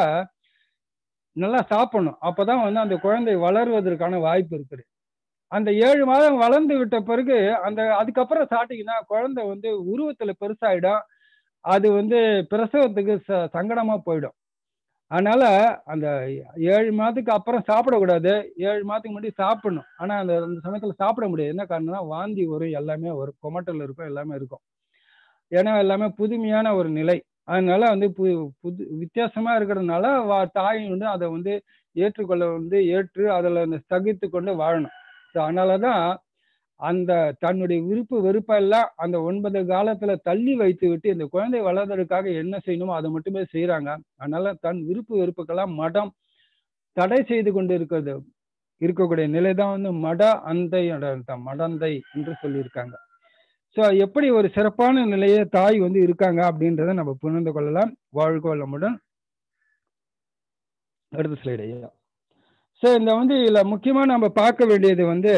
நல்லா சாப்பிடணும். அப்பதான் வந்து அந்த குழந்தை வளர்வதற்கான வாய்ப்பு இருக்குது. அந்த ஏழு மாதம் வளர்ந்து விட்ட பிறகு அந்த அதுக்கப்புறம் சாப்பிட்டீங்கன்னா குழந்தை வந்து உருவத்துல பெருசாயிடும். அது வந்து பிரசவத்துக்கு ச சங்கடமா போயிடும். அதனால அந்த ஏழு மாதத்துக்கு அப்புறம் சாப்பிடக்கூடாது. ஏழு மாதத்துக்கு முன்னாடி சாப்பிடணும். ஆனா அந்த அந்த சமயத்துல சாப்பிட முடியாது. என்ன காரணம்னா வாந்தி வரும், எல்லாமே வரும், குமட்டல் இருக்கும், எல்லாமே இருக்கும். ஏன்னா எல்லாமே புதுமையான ஒரு நிலை. அதனால வந்து பு புது வித்தியாசமா இருக்கிறதுனால வா தாய் வந்து அதை வந்து ஏற்றுக்கொள்ள வந்து ஏற்று அதில் அந்த சகித்து கொண்டு வாழணும். ஸோ அதனாலதான் அந்த தன்னுடைய விருப்பு வெறுப்பெல்லாம் அந்த ஒன்பது காலத்துல தள்ளி வைத்து விட்டு இந்த குழந்தை வளர்வதற்காக என்ன செய்யணுமோ அதை மட்டுமே செய்யறாங்க. அதனால தன் விருப்பு வெறுப்புக்கெல்லாம் மடம் தடை செய்து கொண்டு இருக்கிறது இருக்கக்கூடிய நிலைதான் வந்து மட அந்தை மடந்தை என்று சொல்லியிருக்காங்க. ஸோ எப்படி ஒரு சிறப்பான நிலையை தாய் வந்து இருக்காங்க அப்படின்றத நம்ம புரிந்து கொள்ளலாம். வாழ்க வளமுடன். அடுத்த ஸ்லைடு ஐயா. ஸோ இந்த வந்து இதுல முக்கியமா நம்ம பார்க்க வேண்டியது வந்து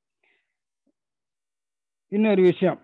இன்னொரு விஷயம்.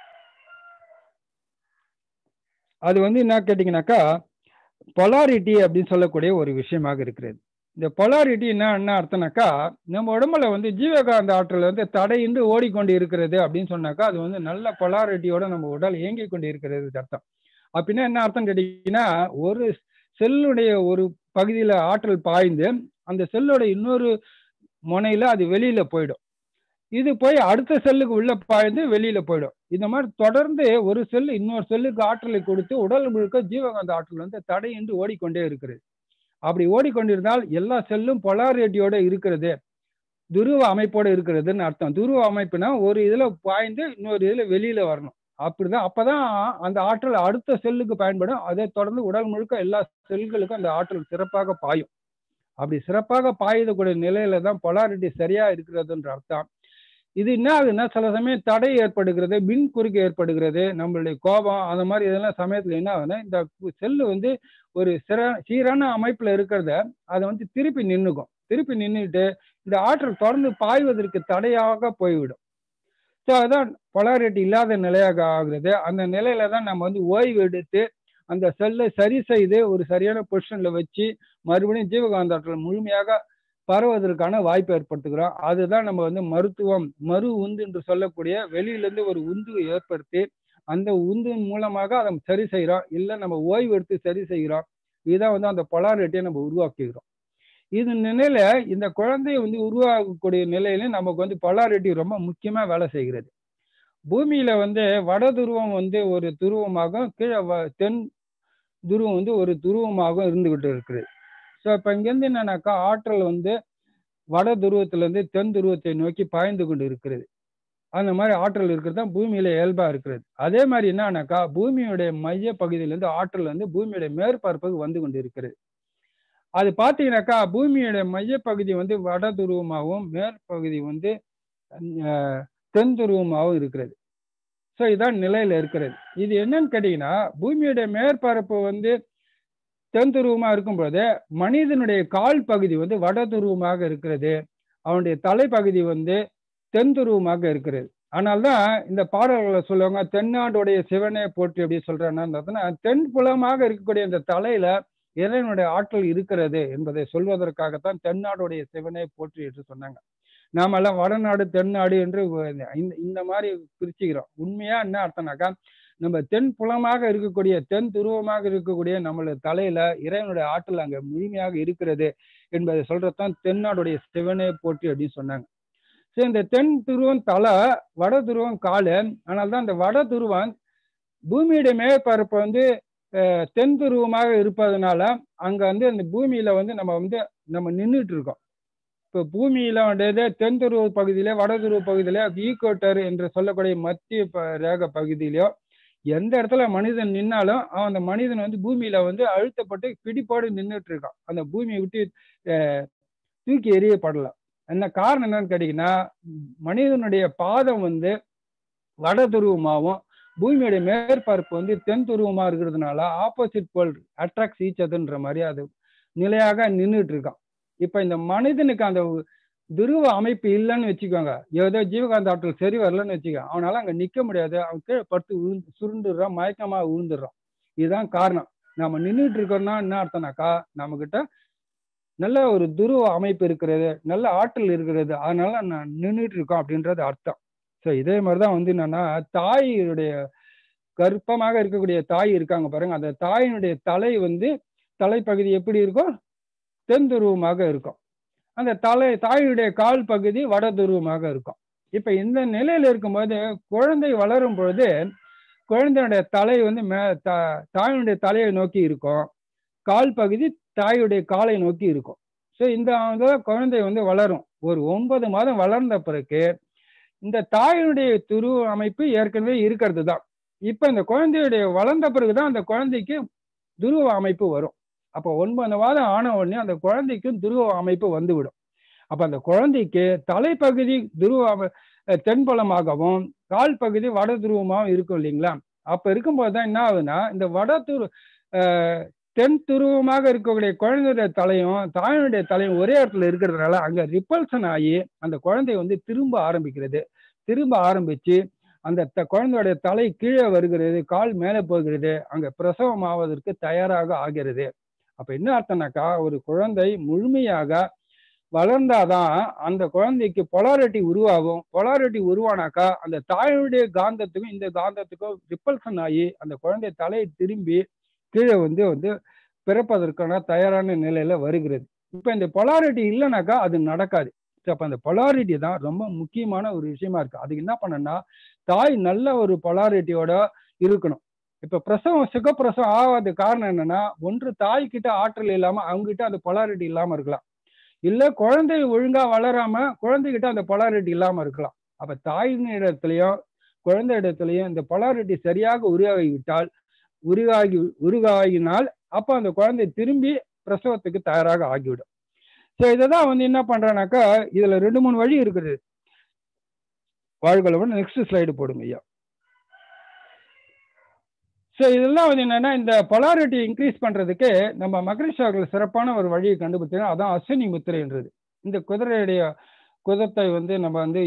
அது வந்து என்ன கேட்டீங்கன்னாக்கா பொலாரிட்டி அப்படின்னு சொல்லக்கூடிய ஒரு விஷயமாக இருக்கிறது. இந்த பொலாரிட்டி என்ன என்ன அர்த்தம்னாக்கா நம்ம உடம்புல வந்து ஜீவகாந்த ஆற்றல் வந்து தடையின்றி ஓடிக்கொண்டு இருக்கிறது அப்படின்னு சொன்னாக்கா அது வந்து நல்ல பொலாரிட்டியோட நம்ம உடல் இயங்கி கொண்டு இருக்கிறது அர்த்தம். அப்படின்னா என்ன அர்த்தம் கேட்டீங்கன்னா ஒரு செல்லுடைய ஒரு பகுதியில ஆற்றல் பாய்ந்து அந்த செல்லோட இன்னொரு முனையில அது வெளியில போயிடும். இது போய் அடுத்த செல்லுக்கு உள்ள பாய்ந்து வெளியில போயிடும். இந்த மாதிரி தொடர்ந்து ஒரு செல் இன்னொரு செல்லுக்கு ஆற்றலை கொடுத்து உடல் முழுக்க ஜீவகாந்த ஆற்றல் வந்து தடையின்றி ஓடிக்கொண்டே இருக்கிறது. அப்படி ஓடிக்கொண்டிருந்தால் எல்லா செல்லும் பொலாரிட்டியோட இருக்கிறது, துருவ அமைப்போட இருக்கிறதுன்னு அர்த்தம். துருவ அமைப்புனா ஒரு இதுல பாய்ந்து இன்னொரு இதுல வெளியில வரணும். அப்படிதான் அப்பதான் அந்த ஆற்றல் அடுத்த செல்லுக்கு பயன்படும். அதை தொடர்ந்து உடல் முழுக்க எல்லா செல்களுக்கும் அந்த ஆற்றல் சிறப்பாக பாயும். அப்படி சிறப்பாக பாயக்கூடிய நிலையில தான் பொலாரிட்டி சரியா இருக்கிறதுன்ற அர்த்தம். இது என்ன ஆகுதுன்னா சில சமயம் தடை ஏற்படுகிறது, மின் குறுக்கு ஏற்படுகிறது, நம்மளுடைய கோபம் அந்த மாதிரி இதெல்லாம் சமயத்துல என்ன ஆகுதுன்னா இந்த செல்லு வந்து ஒரு சிற சீரான அமைப்புல இருக்கிறத அதை வந்து திருப்பி நின்றுக்கும். திருப்பி நின்றுட்டு இந்த ஆற்றல் தொடர்ந்து பாய்வதற்கு தடையாக போய்விடும். ஸோ அதான் பொலாரிட்டி இல்லாத நிலையாக ஆகுறது. அந்த நிலையில தான் நம்ம வந்து ஓய்வு எடுத்து அந்த செல்லை சரி செய்து ஒரு சரியான பொசிஷன்ல வச்சு மறுபடியும் ஜீவகாந்த ஆற்றல் முழுமையாக பரவதற்கான வாய்ப்பு ஏற்படுத்துகிறோம். அதுதான் நம்ம வந்து மருத்துவம் மறு உந்து என்று சொல்லக்கூடிய வெளியிலேருந்து ஒரு உந்து ஏற்படுத்தி அந்த உந்தின் மூலமாக அதை சரி செய்கிறோம். இல்லை நம்ம ஓய்வு எடுத்து சரி செய்கிறோம். இதுதான் வந்து அந்த பொலாரிட்டியை நம்ம உருவாக்குகிறோம். இது நிலையில இந்த குழந்தையை வந்து உருவாக்கக்கூடிய நிலையில நமக்கு வந்து பொலாரிட்டி ரொம்ப முக்கியமா வேலை செய்கிறது. பூமியில வந்து வட துருவம் வந்து ஒரு துருவமாகவும் கீழே தென் துருவம் வந்து ஒரு துருவமாகவும் இருந்துகிட்டு இருக்குது. ஸோ இப்போ இங்கேருந்து என்னன்னாக்கா ஆற்றல் வந்து வட துருவத்திலேருந்து தென் துருவத்தை நோக்கி பாய்ந்து கொண்டு இருக்கிறது. அந்த மாதிரி ஆற்றல் இருக்கிறது தான் பூமியில இயல்பா இருக்கிறது. அதே மாதிரி என்னன்னாக்கா பூமியுடைய மைய பகுதியிலேருந்து ஆற்றல் வந்து பூமியுடைய மேற்பரப்புக்கு வந்து கொண்டு இருக்கிறது. அது பார்த்தீங்கன்னாக்கா பூமியுடைய மையப்பகுதி வந்து வட துருவமாகவும் மேற்பகுதி வந்து தென் துருவமாகவும் இருக்கிறது. ஸோ இதான் நிலையில இருக்கிறது. இது என்னன்னு கேட்டீங்கன்னா பூமியுடைய மேற்பரப்பு வந்து தென் துருவமா இருக்கும்போது மனிதனுடைய கால் பகுதி வந்து வட துருவமாக இருக்கிறது, அவனுடைய தலைப்பகுதி வந்து தென் துருவமாக இருக்கிறது. அதனால்தான் இந்த பாடல்களை சொல்லுவாங்க தென்னாடுடைய சிவனை போற்றி அப்படி சொல்றேன்னா தென் புலமாக இருக்கக்கூடிய இந்த தலையில இறைவனுடைய ஆற்றல் இருக்கிறது என்பதை சொல்வதற்காகத்தான் தென்னாடுடைய சிவனை போற்றி என்று சொன்னாங்க. நாம எல்லாம் வடநாடு தென்னாடு என்று இந்த மாதிரி பிரிச்சுக்கிறோம். உண்மையா என்ன அர்த்தம்னாக்கா நம்ம தென் புலமாக இருக்கக்கூடிய தென் துருவமாக இருக்கக்கூடிய நம்மளுடைய தலையில இறைவனுடைய ஆற்றல் அங்க முழுமையாக இருக்கிறது என்பதை சொல்றதுதான் தென்னாடுடைய சிவனை போற்றி அப்படின்னு சொன்னாங்க. சரி, இந்த தென் துருவம் தலை, வட துருவம் காலு. ஆனால் தான் இந்த வட துருவம் பூமியுடைய மேற்பரப்பு வந்து தென் துருவமாக இருப்பதனால அங்க வந்து அந்த பூமியில வந்து நம்ம வந்து நம்ம நின்றுட்டு இருக்கோம். இப்போ பூமியில வந்து தென் துருவ பகுதியில வட துருவ பகுதியில ஈக்குவேட்டர் என்று சொல்லக்கூடிய மத்திய ரேக பகுதியிலயோ எந்த இடத்துல மனிதன் நின்னாலும் அவன் அந்த மனிதன் வந்து பூமியில வந்து அழுத்தப்பட்டு பிடிப்போடு நின்றுட்டு இருக்கான். அந்த பூமியை விட்டு தூக்கி எறியப்படலாம். என்ன காரணம் என்னன்னு கேட்டீங்கன்னா மனிதனுடைய பாதம் வந்து வட துருவமாகவும் பூமியுடைய மேற்பரப்பு வந்து தென் துருவமா இருக்கிறதுனால ஆப்போசிட் போல் அட்ராக்ட்ஸ் ஈச் அதர்ன்ற மாதிரி அது நிலையாக நின்றுட்டு இருக்கான். இப்ப இந்த மனிதனுக்கு அந்த துருவ அமைப்பு இல்லைன்னு வச்சுக்கோங்க, ஏதோ ஜீவகாந்த ஆற்றல் சரி வரலன்னு வச்சுக்கோங்க, அவனால அங்க நிக்க முடியாது, அவன் கீழே படுத்து விழுந்து சுருண்டுறான், மயக்கமா விழுந்துடுறான். இதுதான் காரணம். நம்ம நின்றுட்டு இருக்கோம்னா என்ன அர்த்தம்னாக்கா நம்ம கிட்ட நல்ல ஒரு துருவ அமைப்பு இருக்கிறது, நல்ல ஆற்றல் இருக்கிறது, அதனால நான் நின்றுட்டு இருக்கோம் அப்படின்றது அர்த்தம். ஸோ இதே மாதிரிதான் வந்து என்னன்னா தாயுடைய கர்ப்பமாக இருக்கக்கூடிய தாய் இருக்காங்க பாருங்க, அந்த தாயினுடைய தலை வந்து தலைப்பகுதி எப்படி இருக்கும், தென் துருவமாக இருக்கும். அந்த தலை தாயுடைய கால் பகுதி வட துருவமாக இருக்கும். இப்ப இந்த நிலையில இருக்கும்போது குழந்தை வளரும் பொழுது குழந்தையுடைய தலை வந்து மே தாயினுடைய தலையை நோக்கி இருக்கும், கால் பகுதி தாயுடைய காலை நோக்கி இருக்கும். ஸோ இந்த குழந்தை வந்து வளரும். ஒரு ஒன்பது மாதம் வளர்ந்த பிறகு இந்த தாயினுடைய துருவ அமைப்பு ஏற்கனவே இருக்கிறது தான். இப்ப இந்த குழந்தையுடைய வளர்ந்த பிறகுதான் அந்த குழந்தைக்கு துருவ அமைப்பு வரும். அப்போ ஒன்பது மாதம் ஆன உடனே அந்த குழந்தைக்கும் துருவ அமைப்பு வந்துவிடும். அப்ப அந்த குழந்தைக்கு தலைப்பகுதி துருவ தென்புலமாகவும் கால் பகுதி வட துருவமாகவும் இருக்கும் இல்லைங்களா? அப்ப இருக்கும்போது தான் என்ன ஆகுதுன்னா இந்த வட துரு தென் துருவமாக இருக்கக்கூடிய குழந்தையுடைய தலையும் தாயினுடைய தலையும் ஒரே இடத்துல இருக்கிறதுனால அங்க ரிப்பல்சன் ஆகி அந்த குழந்தை வந்து திரும்ப ஆரம்பிக்கிறது. திரும்ப ஆரம்பிச்சு அந்த குழந்தையுடைய தலை கீழே வருகிறது, கால் மேலே போகிறது, அங்க பிரசவம் ஆவதற்கு தயாராக ஆகிறது. அப்ப என்ன அர்த்தம்னாக்கா, ஒரு குழந்தை முழுமையாக வளர்ந்தாதான் அந்த குழந்தைக்கு பொலாரிட்டி உருவாகும். பொலாரிட்டி உருவானாக்கா அந்த தாயுடைய காந்தத்துக்கும் இந்த காந்தத்துக்கும் ரிப்பல்சன் ஆகி அந்த குழந்தை தலையை திரும்பி கீழே வந்து வந்து பிறப்பதற்கான தயாரான நிலையில வருகிறது. இப்ப இந்த பொலாரிட்டி இல்லைனாக்கா அது நடக்காது. அப்ப அந்த பொலாரிட்டி தான் ரொம்ப முக்கியமான ஒரு விஷயமா இருக்கு. அதுக்கு என்ன பண்ணனா, தாய் நல்ல ஒரு பொலாரிட்டியோட இருக்கணும். இப்ப பிரசவம் சுகப்பிரசவம் ஆகாத காரணம் என்னன்னா, ஒன்று தாய் கிட்ட ஆற்றல் இல்லாம அவங்க கிட்ட அந்த பொலாரிட்டி இல்லாம இருக்கலாம், இல்ல குழந்தை ஒழுங்கா வளராம குழந்தைகிட்ட அந்த பொலாரிட்டி இல்லாம இருக்கலாம். அப்ப தாயின் இடத்துலயும் குழந்தை இடத்துலயும் இந்த பொலாரிட்டி சரியாக உருவாகிவிட்டால் உருவாகி உருவாகினால் அப்ப அந்த குழந்தை திரும்பி பிரசவத்துக்கு தயாராக ஆகிவிடும். ஸோ இதைதான் வந்து என்ன பண்றேன்னாக்கா, இதுல ரெண்டு மூணு வழி இருக்குது. வாழ்களவன் நெக்ஸ்ட் ஸ்லைடு போடுங்க ஐயா. ஸோ இதெல்லாம் வந்து என்னன்னா, இந்த பொலாரிட்டி இன்க்ரீஸ் பண்றதுக்கு நம்ம மகரிஷி அவர்கள் சிறப்பான ஒரு வழியை கண்டுபிடிச்சா அதான் அஸ்வினி முத்திரைன்றது. இந்த குதிரையுடைய குதத்தை வந்து நம்ம வந்து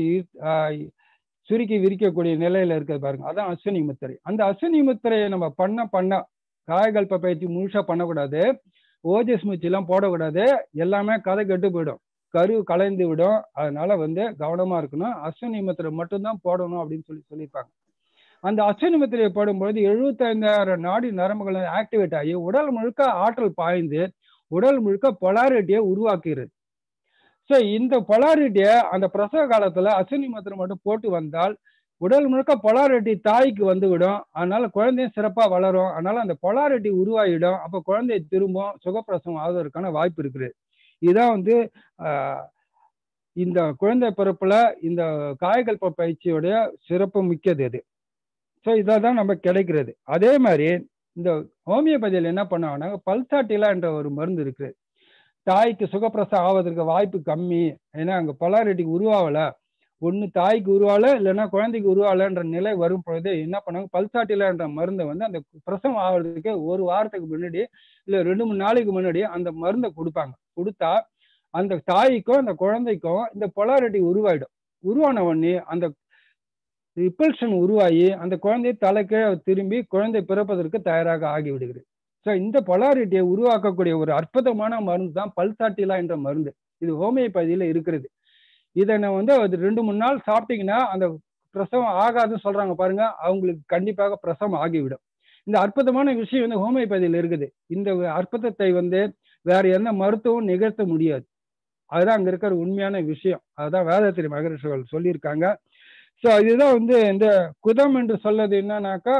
சுருக்கி விரிக்கக்கூடிய நிலையில இருக்கிறது பாருங்க, அதான் அஸ்வினி முத்திரை. அந்த அஸ்வினி முத்திரையை நம்ம பண்ண பண்ண காயகல்ப பயிற்சி முழுசா பண்ணக்கூடாது, ஓஜஸ் மூச்சு எல்லாம் போடக்கூடாது, எல்லாமே கதை கெட்டு போயிடும், கரு கலைந்து விடும். அதனால வந்து கவனமா இருக்கணும். அஸ்வினி முத்திரை மட்டும்தான் போடணும் அப்படின்னு சொல்லி சொல்லியிருப்பாங்க. அந்த அஸ்வினி முத்திரையை போடும்பொழுது எழுபத்தி ஐந்தாயிரம் நாடி நரம்புகள் ஆக்டிவேட் ஆகி உடல் முழுக்க ஆற்றல் பாய்ந்து உடல் முழுக்க பொலாரிட்டியை உருவாக்குகிறது. ஸோ இந்த பொலாரிட்டியை அந்த பிரசவ காலத்துல அஸ்வினி முத்திரை மட்டும் போட்டு வந்தால் உடல் முழுக்க பொலாரிட்டி தாய்க்கு வந்து விடும். அதனால குழந்தையும் சிறப்பா வளரும். அதனால அந்த பொலாரிட்டி உருவாகிடும். அப்ப குழந்தை திரும்பவும் சுகப்பிரசவம் ஆவதற்கான வாய்ப்பு இருக்குது. இதுதான் வந்து ஆஹ் இந்த குழந்தை பிறப்புல இந்த காயகல்ப பயிற்சியோடைய சிறப்பு மிக்கது இது. ஸோ இதான் நம்ம கிடைக்கிறது. அதே மாதிரி இந்த ஹோமியோபதியில் என்ன பண்ணுவாங்கன்னா, பல்சாட்டிலா என்ற ஒரு மருந்து இருக்கு. தாய்க்கு சுகப்பிரசவம் ஆவதற்கு வாய்ப்பு கம்மி, ஏன்னா அங்க பொலாரிட்டி உருவாகல, ஒன்று தாய்க்கு உருவாகல இல்லைன்னா குழந்தைக்கு உருவாகலன்ற நிலை வரும் பொழுது என்ன பண்ணாங்க, பல்சாட்டிலா என்ற மருந்தை வந்து அந்த பிரசவம் ஆகிறதுக்கு ஒரு வாரத்துக்கு முன்னாடி இல்லை ரெண்டு மூணு நாளைக்கு முன்னாடி அந்த மருந்தை கொடுப்பாங்க. கொடுத்தா அந்த தாய்க்கும் அந்த குழந்தைக்கும் இந்த பொலாரிட்டி உருவாயிடும். உருவான உடனே அந்த ரிப்பல்ஷன் உருவாகி அந்த குழந்தை தலைக்கு திரும்பி குழந்தை பிறப்பதற்கு தயாராக ஆகிவிடுகிறது. ஸோ இந்த பொலாரிட்டியை உருவாக்கக்கூடிய ஒரு அற்புதமான மருந்து தான் பல்சாட்டிலா என்ற மருந்து. இது ஹோமியோபதியில இருக்கிறது. இதை நான் வந்து அது ரெண்டு மூணு நாள் சாப்பிட்டீங்கன்னா அந்த பிரசவம் ஆகாதுன்னு சொல்றாங்க பாருங்க, அவங்களுக்கு கண்டிப்பாக பிரசவம் ஆகிவிடும். இந்த அற்புதமான விஷயம் வந்து ஹோமியோபதியில் இருக்குது. இந்த அற்புதத்தை வந்து வேற எந்த மருத்துவம் நிகழ்த்த முடியாது. அதுதான் அங்க இருக்கிற உண்மையான விஷயம். அதுதான் வேதாத்திரி மகரிஷிகள் சொல்லியிருக்காங்க. ஸோ இதுதான் வந்து இந்த குதம் என்று சொல்றது என்னன்னாக்கா,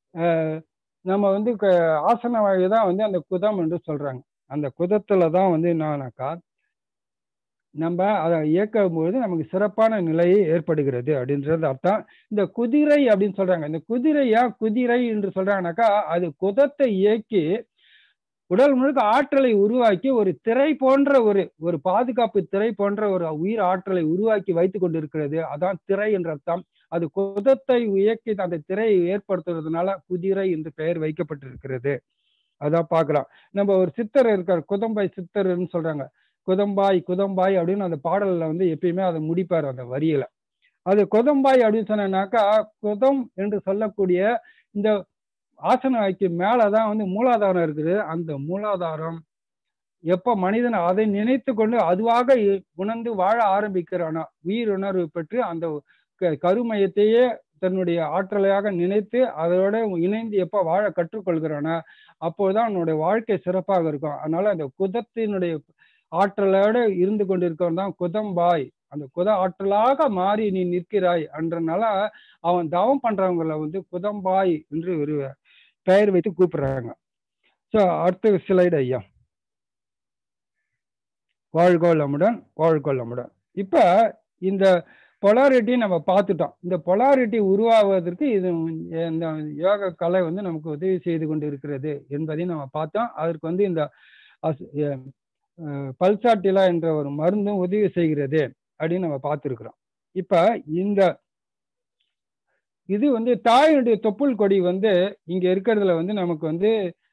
நம்ம வந்து ஆசன வாயு தான் வந்து அந்த குதம் என்று சொல்றாங்க. அந்த குதத்துல தான் வந்து என்னன்னாக்கா நம்ம அதை இயக்கும் பொழுது நமக்கு சிறப்பான நிலையை ஏற்படுகிறது அப்படின்றது அர்த்தம். இந்த குதிரை அப்படின்னு சொல்றாங்க. இந்த குதிரையா குதிரை என்று சொல்றாங்கனாக்கா, அது குதத்தை இயக்கி உடல் முழுக்க ஆற்றலை உருவாக்கி ஒரு திரை போன்ற ஒரு ஒரு பாதுகாப்பு திரை போன்ற ஒரு உயிர் ஆற்றலை உருவாக்கி வைத்துக் கொண்டிருக்கிறது. அதான் திரை என்ற அர்த்தம். அது குதத்தை இயக்கி அந்த திரையை ஏற்படுத்துறதுனால குதிரை என்று பெயர் வைக்கப்பட்டிருக்கிறது. அதான் பார்க்கலாம். நம்ம ஒரு சித்தர் இருக்கார், குதம்பாய் சித்தர்ன்னு சொல்றாங்க. குதம்பாய் குதம்பாய் அப்படின்னு அந்த பாடல்ல வந்து எப்பயுமே அதை முடிப்பார் அந்த வரியில. அது குதம்பாய் அப்படின்னு சொன்னாக்கா, குதம் என்று சொல்லக்கூடிய இந்த ஆசன வாய்க்கு மேலதான் வந்து மூலாதாரம் இருக்குது. அந்த மூலாதாரம் எப்ப மனிதன் அதை நினைத்து கொண்டு அதுவாக உணர்ந்து வாழ ஆரம்பிக்கிறானா, உயிர் உணர்வு பெற்று அந்த கருமையத்தையே தன்னுடைய ஆற்றலையாக நினைத்து அதோட இணைந்து எப்ப வாழ கற்றுக்கொள்கிறானா, அப்போதான் அவனுடைய வாழ்க்கை சிறப்பாக இருக்கும். அதனால அந்த குதத்தினுடைய ஆற்றலோட இருந்து கொண்டிருக்கவன் தான் குதம்பாய். அந்த குத ஆற்றலாக மாறி நீ நிற்கிறாய் என்றனால அவன் தவம் பண்றவங்களை வந்து குதம்பாய் என்று ஒரு பெயர் வைத்து கூப்பிடுறாங்க. ஸோ அடுத்த ஸ்லைடு ஐயா. வாழ்கோள் அமுடன், வாழ்கோள் அமுடன். இப்ப இந்த பொலாரிட்டி நம்ம பார்த்துட்டோம். இந்த பொலாரிட்டி உருவாவதற்கு இது இந்த யோக கலை வந்து நமக்கு உதவி செய்து கொண்டு இருக்கிறது என்பதையும் நம்ம பார்த்தோம். அதற்கு வந்து இந்த பல்சாட்டிலா என்ற ஒரு மருந்தும் உதவி செய்கிறது அப்படின்னு நம்ம பார்த்துருக்கிறோம். இப்ப இந்த இது வந்து தாயினுடைய தொப்புள் கொடி வந்து இங்க இருக்கிறதுல வந்து நமக்கு வந்து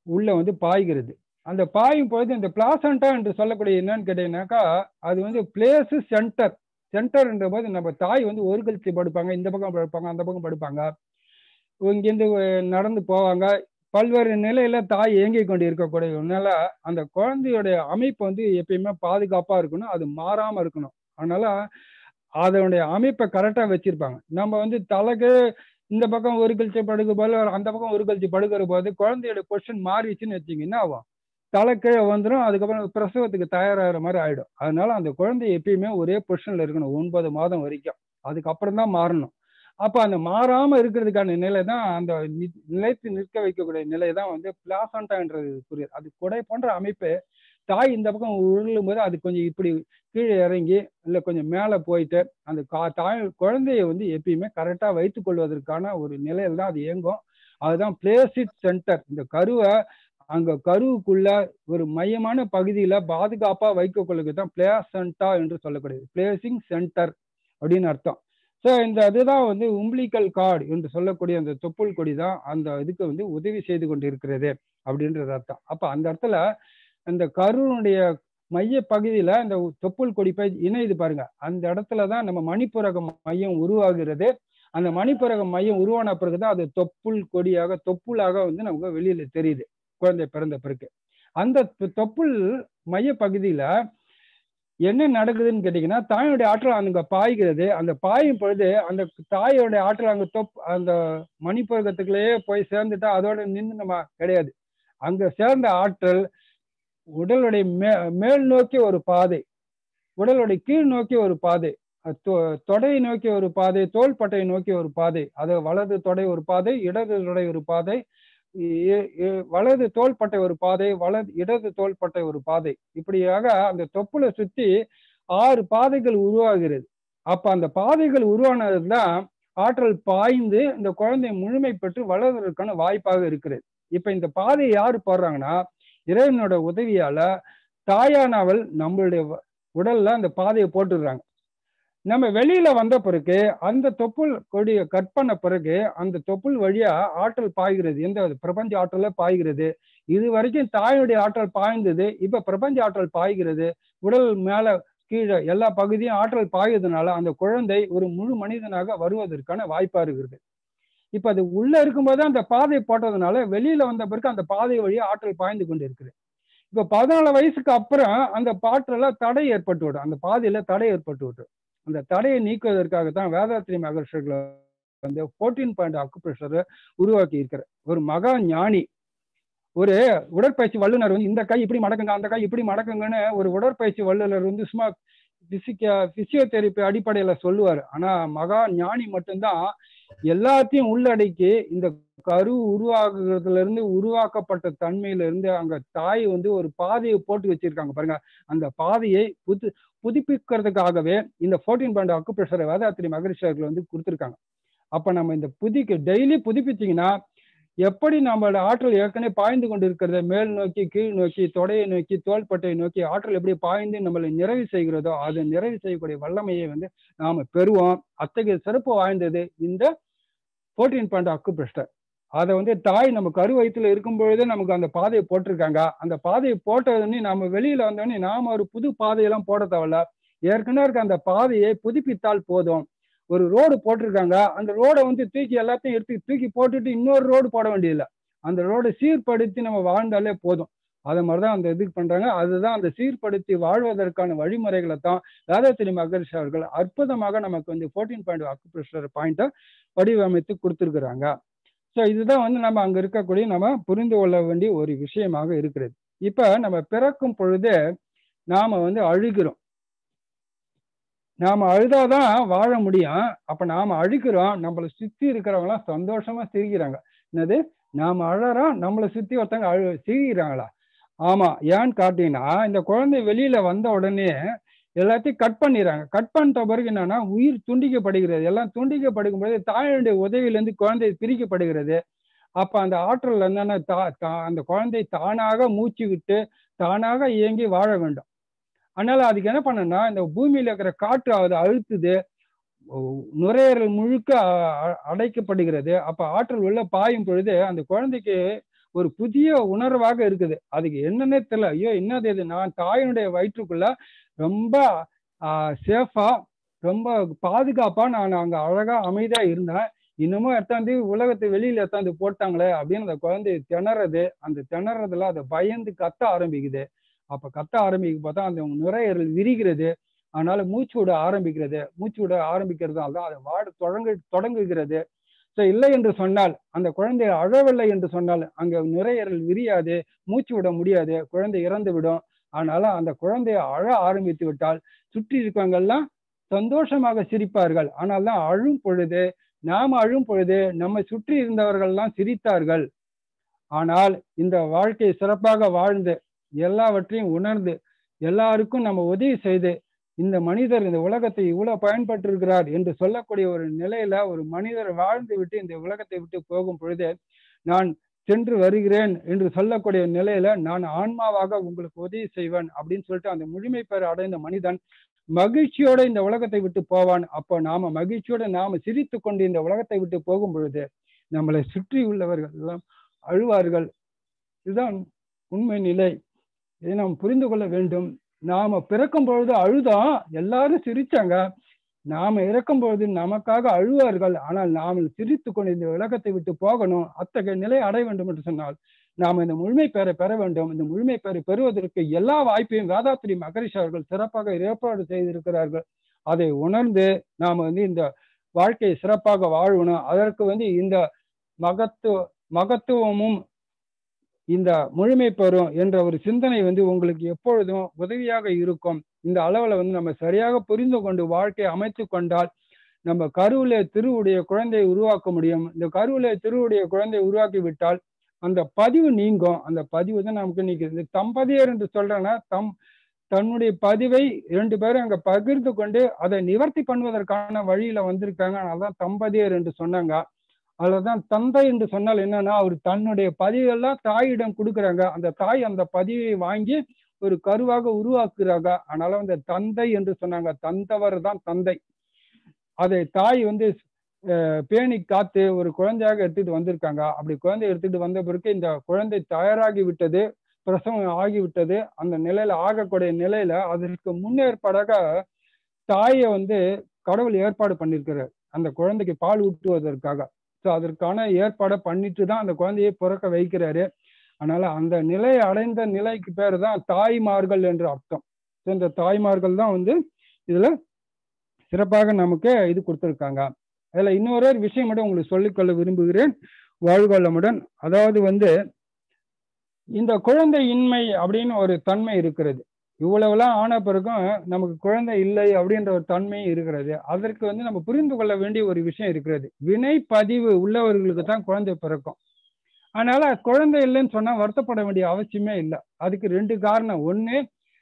உள்ள வந்து பாய்கிறது. அந்த பாயும் பொழுது இந்த பிளாசண்டா என்று சொல்லக்கூடிய என்னன்னு கேட்டீங்கன்னாக்கா, அது வந்து பிளேஸ் சென்டர். சென்டர்ன்ற போது நம்ம தாய் வந்து ஒரு கழிச்சு படுப்பாங்க, இந்த பக்கம் படுப்பாங்க, அந்த பக்கம் படுப்பாங்க. இங்கிருந்து நடந்து போவாங்க. பல்வேறு நிலையில தாய் இயங்கிக் கொண்டு இருக்கக்கூடியதுனால, அந்த குழந்தையுடைய அமைப்பு வந்து எப்பயுமே பாதுகாப்பா இருக்கணும். அது மாறாம இருக்கணும். அதனால அதனுடைய அமைப்பை கரெக்டா வச்சிருப்பாங்க. நம்ம வந்து தலைக்கு இந்த பக்கம் ஒரு கழிச்சு படுக்க போல அந்த பக்கம் ஒரு கழிச்சு படுக்கிற போது குழந்தையோட பொசிஷன் மாறிடுச்சுன்னு வச்சுங்க என்ன ஆகும்? தலை கீழே வந்துடும். அதுக்கப்புறம் பிரசவத்துக்கு தயாராகிற மாதிரி ஆயிடும். அதனால அந்த குழந்தை எப்பயுமே ஒரே பொசிஷன்ல இருக்கணும் ஒன்பது மாதம் வரைக்கும். அதுக்கப்புறம் தான் மாறணும். அப்ப அந்த மாறாம இருக்கிறதுக்கான நிலை தான் அந்த நிலைத்து நிற்க வைக்கக்கூடிய நிலை தான் வந்து பிளாசண்டான்றது புரியுது. அது குடை போன்ற அமைப்பு. தாய் இந்த பக்கம் உருளும் போது அது கொஞ்சம் இப்படி கீழே இறங்கி இல்ல கொஞ்சம் மேலே போயிட்டு அந்த கா தாய் குழந்தைய வந்து எப்பயுமே கரெக்டா வைத்துக் கொள்வதற்கான ஒரு நிலையில தான் அது இயங்கும். அதுதான் பிளேசிட் சென்டர். இந்த கருவை அங்க கருவுக்குள்ள ஒரு மையமான பகுதியில பாதுகாப்பா வைக்க கொள்ளுக்கு தான் பிளேசண்டா என்று சொல்லக்கூடியது. பிளேசிங் சென்டர் அப்படின்னு அர்த்தம். ஸோ இந்த இதுதான் வந்து உம்பிளிக்கல் கார்டு என்று சொல்லக்கூடிய அந்த தொப்புள் கொடி தான் அந்த இதுக்கு வந்து உதவி செய்து கொண்டு இருக்கிறது அப்படின்றது அர்த்தம். அப்ப அந்த இடத்துல அந்த கருவுடைய மைய பகுதியில இந்த தொப்புள் கொடி போய் இணையுது பாருங்க. அந்த இடத்துல தான் நம்ம மணிப்புரக மையம் உருவாகிறது. அந்த மணிப்புரக மையம் உருவான பிறகுதான் அது தொப்புள் கொடியாக தொப்புளாக வந்து நமக்கு வெளியில தெரியுது குழந்தை பிறந்த பிறகு. அந்த தொப்புள் மைய பகுதியில என்ன நடக்குதுன்னு கேட்டீங்கன்னா, தாயோடைய ஆற்றல் அங்க பாய்கிறது. அந்த பாயும் பொழுது அந்த தாயோடைய ஆற்றல் அங்க தொப் அந்த மணிப்புரகத்துக்குள்ளேயே போய் சேர்ந்துட்டா அதோட நின்று நம்ம கிடையாது. அங்க சேர்ந்த ஆற்றல் உடலுடைய மே மேல் நோக்கி ஒரு பாதை, உடலுடைய கீழ் நோக்கி ஒரு பாதை, தொடையை நோக்கி ஒரு பாதை, தோள்பட்டையை நோக்கி ஒரு பாதை. அது வலது தொடை ஒரு பாதை, இடது தொடை ஒரு பாதை, வலது தோள்பட்டை ஒரு பாதை, வலது இடது தோள்பட்டை ஒரு பாதை. இப்படியாக அந்த தொப்புளை சுற்றி ஆறு பாதைகள் உருவாகிறது. அப்ப அந்த பாதைகள் உருவானதுதான் ஆற்றல் பாய்ந்து இந்த குழந்தை முழுமை பெற்று வளர்வதற்கான வாய்ப்பாக இருக்கிறது. இப்ப இந்த பாதையை யாரு போடுறாங்கன்னா, இறைவனோட உதவியால தாயானவள் நம்மளுடைய உடல்ல அந்த பாதையை போட்டுடுறாங்க. நம்ம வெளியில வந்த பிறகு அந்த தொப்புள் கொடியை கட் பண்ண பிறகு அந்த தொப்புள் வழியா ஆற்றல் பாய்கிறது. எந்த பிரபஞ்ச ஆற்றல பாய்கிறது. இது வரைக்கும் தாயுடைய ஆற்றல் பாய்ந்தது. இப்ப பிரபஞ்ச ஆற்றல் பாய்கிறது. உடல் மேல கீழே எல்லா பகுதியும் ஆற்றல் பாய்வதனால அந்த குழந்தை ஒரு முழு மனிதனாக வருவதற்கான வாய்ப்பா இருக்கிறது. இப்ப அது உள்ள இருக்கும்போது அந்த பாதை போட்டதுனால வெளியில வந்த பிறகு அந்த பாதை வழியா ஆற்றல் பாய்ந்து கொண்டு இருக்குது. இப்ப பதினாலு வயசுக்கு அப்புறம் அந்த பாற்றல தடை ஏற்பட்டு விடும். அந்த பாதையில தடை ஏற்பட்டு விடும். அந்த தடையை நீக்குவதற்காகத்தான் வேதாத்ரி மகர்ஷிகளை வந்து பதினான்கு பாயிண்ட் அக்குப்ரெஷர் உருவாக்கி இருக்கிற ஒரு மகா ஞானி, ஒரு உடற்பயிற்சி வல்லுநர் வந்து இந்த கை இப்படி மடக்குங்க, அந்த கை இப்படி மடக்குங்கன்னு ஒரு உடற்பயிற்சி வல்லுநர் வந்து சும்மா பிசிக்க பிசியோதெரப்பி அடிப்படையில சொல்லுவாரு. ஆனா மகா ஞானி மட்டும்தான் எல்லாத்தையும் உள்ளடக்கி இந்த கரு உருவாகுறதுல இருந்து உருவாக்கப்பட்ட தன்மையில இருந்து அங்க தாய் வந்து ஒரு பாதையை போட்டு வச்சிருக்காங்க பாருங்க. அந்த பாதையை புது புதுப்பிக்கிறதுக்காகவே இந்த பதினான்கு பாயிண்ட் அக்குப்ரெஷரை வேதாத்ரி மகரிஷி அவர்கள் வந்து கொடுத்துருக்காங்க. அப்ப நம்ம இந்த புதிக்க டெய்லி புதுப்பிச்சீங்கன்னா எப்படி நம்மளோட ஆற்றல் ஏற்கனவே பாய்ந்து கொண்டு இருக்கிறத மேல் நோக்கி கீழ் நோக்கி தொடையை நோக்கி தோள்பட்டையை நோக்கி ஆற்றல் எப்படி பாய்ந்து நம்மளை நிறைவு செய்கிறதோ அது நிறைவு செய்யக்கூடிய வல்லமையை வந்து நாம பெறுவோம். அத்தகைய சிறப்பு வாய்ந்தது இந்த பதினான்கு பாயிண்ட் அக்குப்ரெஷர். அதை வந்து தாய் நம்ம கரு வயிற்றுல இருக்கும் பொழுதே நமக்கு அந்த பாதையை போட்டிருக்காங்க. அந்த பாதையை போட்டதுன்னு நம்ம வெளியில வந்தோடனே நாம ஒரு புது பாதையெல்லாம் போட தேவையில்ல. ஏற்கனவே இருக்க அந்த பாதையை புதுப்பித்தால் போதும். ஒரு ரோடு போட்டிருக்காங்க. அந்த ரோடை வந்து தூக்கி எல்லாத்தையும் எடுத்து தூக்கி போட்டுட்டு இன்னொரு ரோடு போட வேண்டியதில்லை. அந்த ரோடை சீர்படுத்தி நம்ம வாழ்ந்தாலே போதும். அதை மாதிரிதான் அந்த இதுக்கு பண்றாங்க. அதுதான் அந்த சீர்படுத்தி வாழ்வதற்கான வழிமுறைகளை தான் வேதாத்ரி மகரிஷி அவர்கள் அற்புதமாக நமக்கு வந்து பதினான்கு பாயிண்ட் அக்குப்ரெஷர் பாயிண்ட்டை வடிவமைத்து கொடுத்துருக்குறாங்க. ஸோ இதுதான் வந்து நம்ம அங்க இருக்கக்கூடிய நம்ம புரிந்து கொள்ள வேண்டிய ஒரு விஷயமாக இருக்கிறது. இப்ப நம்ம பிறக்கும் பொழுது நாம வந்து அழுகிறோம். நாம அழுதாதான் வாழ முடியும். அப்ப நாம அழுகிறோம். நம்மளை சுத்தி இருக்கிறவங்க எல்லாம் சந்தோஷமா சிரிக்கிறாங்க. என்னது நாம அழறோம், நம்மளை சுத்தி ஒருத்தவங்க அழு சிரிக்கிறாங்களா? ஆமா. ஏன்னு காட்டீங்கன்னா இந்த குழந்தை வெளியில வந்த உடனே எல்லாத்தையும் கட் பண்ணிடுறாங்க. கட் பண்ணிட்ட பிறகு என்னன்னா உயிர் துண்டிக்கப்படுகிறது. எல்லாம் துண்டிக்கப்படுக்கும் போது தாயுடைய உதவியிலிருந்து குழந்தை பிரிக்கப்படுகிறது. அப்ப அந்த ஆற்றல் என்னன்னா தா அந்த குழந்தை தானாக மூச்சு விட்டு தானாக இயங்கி வாழ வேண்டும். அதனால அதுக்கு என்ன பண்ணணும்னா இந்த பூமியில இருக்கிற காற்று அதை அழுத்துது, நுரையீரல் முழுக்க அடைக்கப்படுகிறது. அப்ப ஆற்றல் உள்ள பாயும் பொழுது அந்த குழந்தைக்கு ஒரு புதிய உணர்வாக இருக்குது. அதுக்கு என்னன்னே தெரியல. ஐயோ என்னது இது, நான் தாயினுடைய வயிற்றுக்குள்ள ரொம்ப ஆஹ் சேஃபா ரொம்ப பாதுகாப்பா நான் அங்க அழகா அமைதியா இருந்தேன். இன்னமும் எத்தாந்து உலகத்தை வெளியில எத்தாந்து போட்டாங்களே அப்படின்னு அந்த குழந்தை திணறது, அந்த திணறதுல அதை பயந்து கத்த ஆரம்பிக்குது. அப்ப கத்த ஆரம்பிக்கும் பார்த்தா அந்த நுரையீரல் விரிகிறது. அதனால மூச்சு விட ஆரம்பிக்கிறது. மூச்சு விட ஆரம்பிக்கிறதுனால தான் அதை வாட தொடங்கு தொடங்குகிறது. ஸோ இல்லை என்று சொன்னால், அந்த குழந்தை அழவில்லை என்று சொன்னால் அங்க நுரையீரல் விரியாது, மூச்சு விட முடியாது, குழந்தை இறந்து விடும். அதனால அந்த குழந்தையை அழ ஆரம்பித்து விட்டால் சுற்றி இருக்கவங்க எல்லாம் சந்தோஷமாக சிரிப்பார்கள். ஆனால் தான் அழும் பொழுது, நாம் அழும் பொழுது நம்மை சுற்றி இருந்தவர்கள் எல்லாம் சிரித்தார்கள். ஆனால் இந்த வாழ்க்கையை சிறப்பாக வாழ்ந்து எல்லாவற்றையும் உணர்ந்து எல்லாருக்கும் நம்ம உதவி செய்து இந்த மனிதர் இந்த உலகத்தை இவ்வளவு பயன்பட்டிருக்கிறார் என்று சொல்லக்கூடிய ஒரு நிலையில ஒரு மனிதர் வாழ்ந்து விட்டு இந்த உலகத்தை விட்டு போகும் பொழுது, நான் சென்று வருகிறேன் என்று சொல்லக்கூடிய நிலையில நான் ஆன்மாவாக உங்களுக்கு உதவி செய்வேன் அப்படின்னு சொல்லிட்டு அந்த முழுமை பெற அடைந்த மனிதன் மகிழ்ச்சியோட இந்த உலகத்தை விட்டு போவான். அப்போ நாம மகிழ்ச்சியோட நாம சிரித்து கொண்டு இந்த உலகத்தை விட்டு போகும் பொழுது நம்மளை சுற்றி உள்ளவர்கள் எல்லாம் அழுவார்கள். இதுதான் உண்மை நிலை. இதை நாம் புரிந்து கொள்ள வேண்டும். நாம பிறக்கும் பொழுது அழுதோம், எல்லாரும் சிரிச்சாங்க. நாம இறக்கும் பொழுது நமக்காக அழுவார்கள். ஆனால் நாம் சிரித்து கொண்டு இந்த உலகத்தை விட்டு போகணும். அத்தகைய நிலை அடைய வேண்டும் என்று சொன்னால் நாம் இந்த முழுமை பெற பெற வேண்டும். இந்த முழுமை பெற பெறுவதற்கு எல்லா வாய்ப்பையும் வேதாத்திரி மகரிஷி அவர்கள் சிறப்பாக ஏற்பாடு செய்திருக்கிறார்கள். அதை உணர்ந்து நாம் வந்து இந்த வாழ்க்கையை சிறப்பாக வாழணும். அதற்கு வந்து இந்த மகத்துவ மகத்துவமும் இந்த முழுமை பெறும் என்ற ஒரு சிந்தனை வந்து உங்களுக்கு எப்பொழுதும் உதவியாக இருக்கும். இந்த அளவுல வந்து நம்ம சரியாக புரிந்து கொண்டு வாழ்க்கையை அமைத்து கொண்டால் நம்ம கருவிலே திருவுடைய குழந்தையை உருவாக்க முடியும். இந்த கருவிலே திருவுடைய குழந்தையை உருவாக்கி விட்டால் அந்த பதிவு நீங்கும். அந்த பதிவு தான் நமக்கு நீக்குது. தம்பதியர் என்று சொல்றேன்னா தம் தன்னுடைய பதிவை இரண்டு பேரும் அங்க பகிர்ந்து கொண்டு அதை நிவர்த்தி பண்ணுவதற்கான வழியில வந்திருக்காங்க. அதனால்தான் தம்பதியர் என்று சொன்னாங்க. அதுலதான் தந்தை என்று சொன்னால் என்னன்னா, அவர் தன்னுடைய பதிவெல்லாம் தாயிடம் கொடுக்குறாங்க. அந்த தாய் அந்த பதிவை வாங்கி ஒரு கருவாக உருவாக்குறாங்க. அதனால அந்த தந்தை என்று சொன்னாங்க. தந்தவர் தான் தந்தை. அதை தாய் வந்து பேணி காத்து ஒரு குழந்தையாக எடுத்துட்டு வந்திருக்காங்க. அப்படி குழந்தை எடுத்துட்டு வந்த பிறகு இந்த குழந்தை தயாராகி விட்டது, பிரசவம் ஆகிவிட்டது. அந்த நிலையில ஆகக்கூடிய நிலையில அதற்கு முன்னேற்பாடாக தாயை வந்து கடவுள் ஏற்பாடு பண்ணியிருக்கிறார் அந்த குழந்தைக்கு பால் ஊட்டுவதற்காக. ஸோ அதற்கான ஏற்பாடை பண்ணிட்டு தான் அந்த குழந்தையை பிறக்க வைக்கிறாரு. அதனால அந்த நிலையை அடைந்த நிலைக்கு பேர் தான் தாய்மார்கள் என்று அர்த்தம். ஸோ இந்த தாய்மார்கள் தான் வந்து இதுல சிறப்பாக நமக்கு இது கொடுத்துருக்காங்க. அதுல இன்னொரு விஷயம் மட்டும் உங்களுக்கு சொல்லிக்கொள்ள விரும்புகிறேன். வாழ்வளமுடன். அதாவது வந்து இந்த குழந்தையின்மை அப்படின்னு ஒரு தன்மை இருக்கிறது. இவ்வளவுலாம் ஆன பிறகும் நமக்கு குழந்தை இல்லை அப்படின்ற ஒரு தன்மை இருக்கிறது. அதற்கு வந்து நம்ம புரிந்து கொள்ள வேண்டிய ஒரு விஷயம் இருக்கிறது. வினை பதிவு உள்ளவர்களுக்கு தான் குழந்தை பிறக்கும். அதனால குழந்தை இல்லைன்னு சொன்னா வருத்தப்பட வேண்டிய அவசியமே இல்லை. அதுக்கு ரெண்டு காரணம். ஒண்ணு,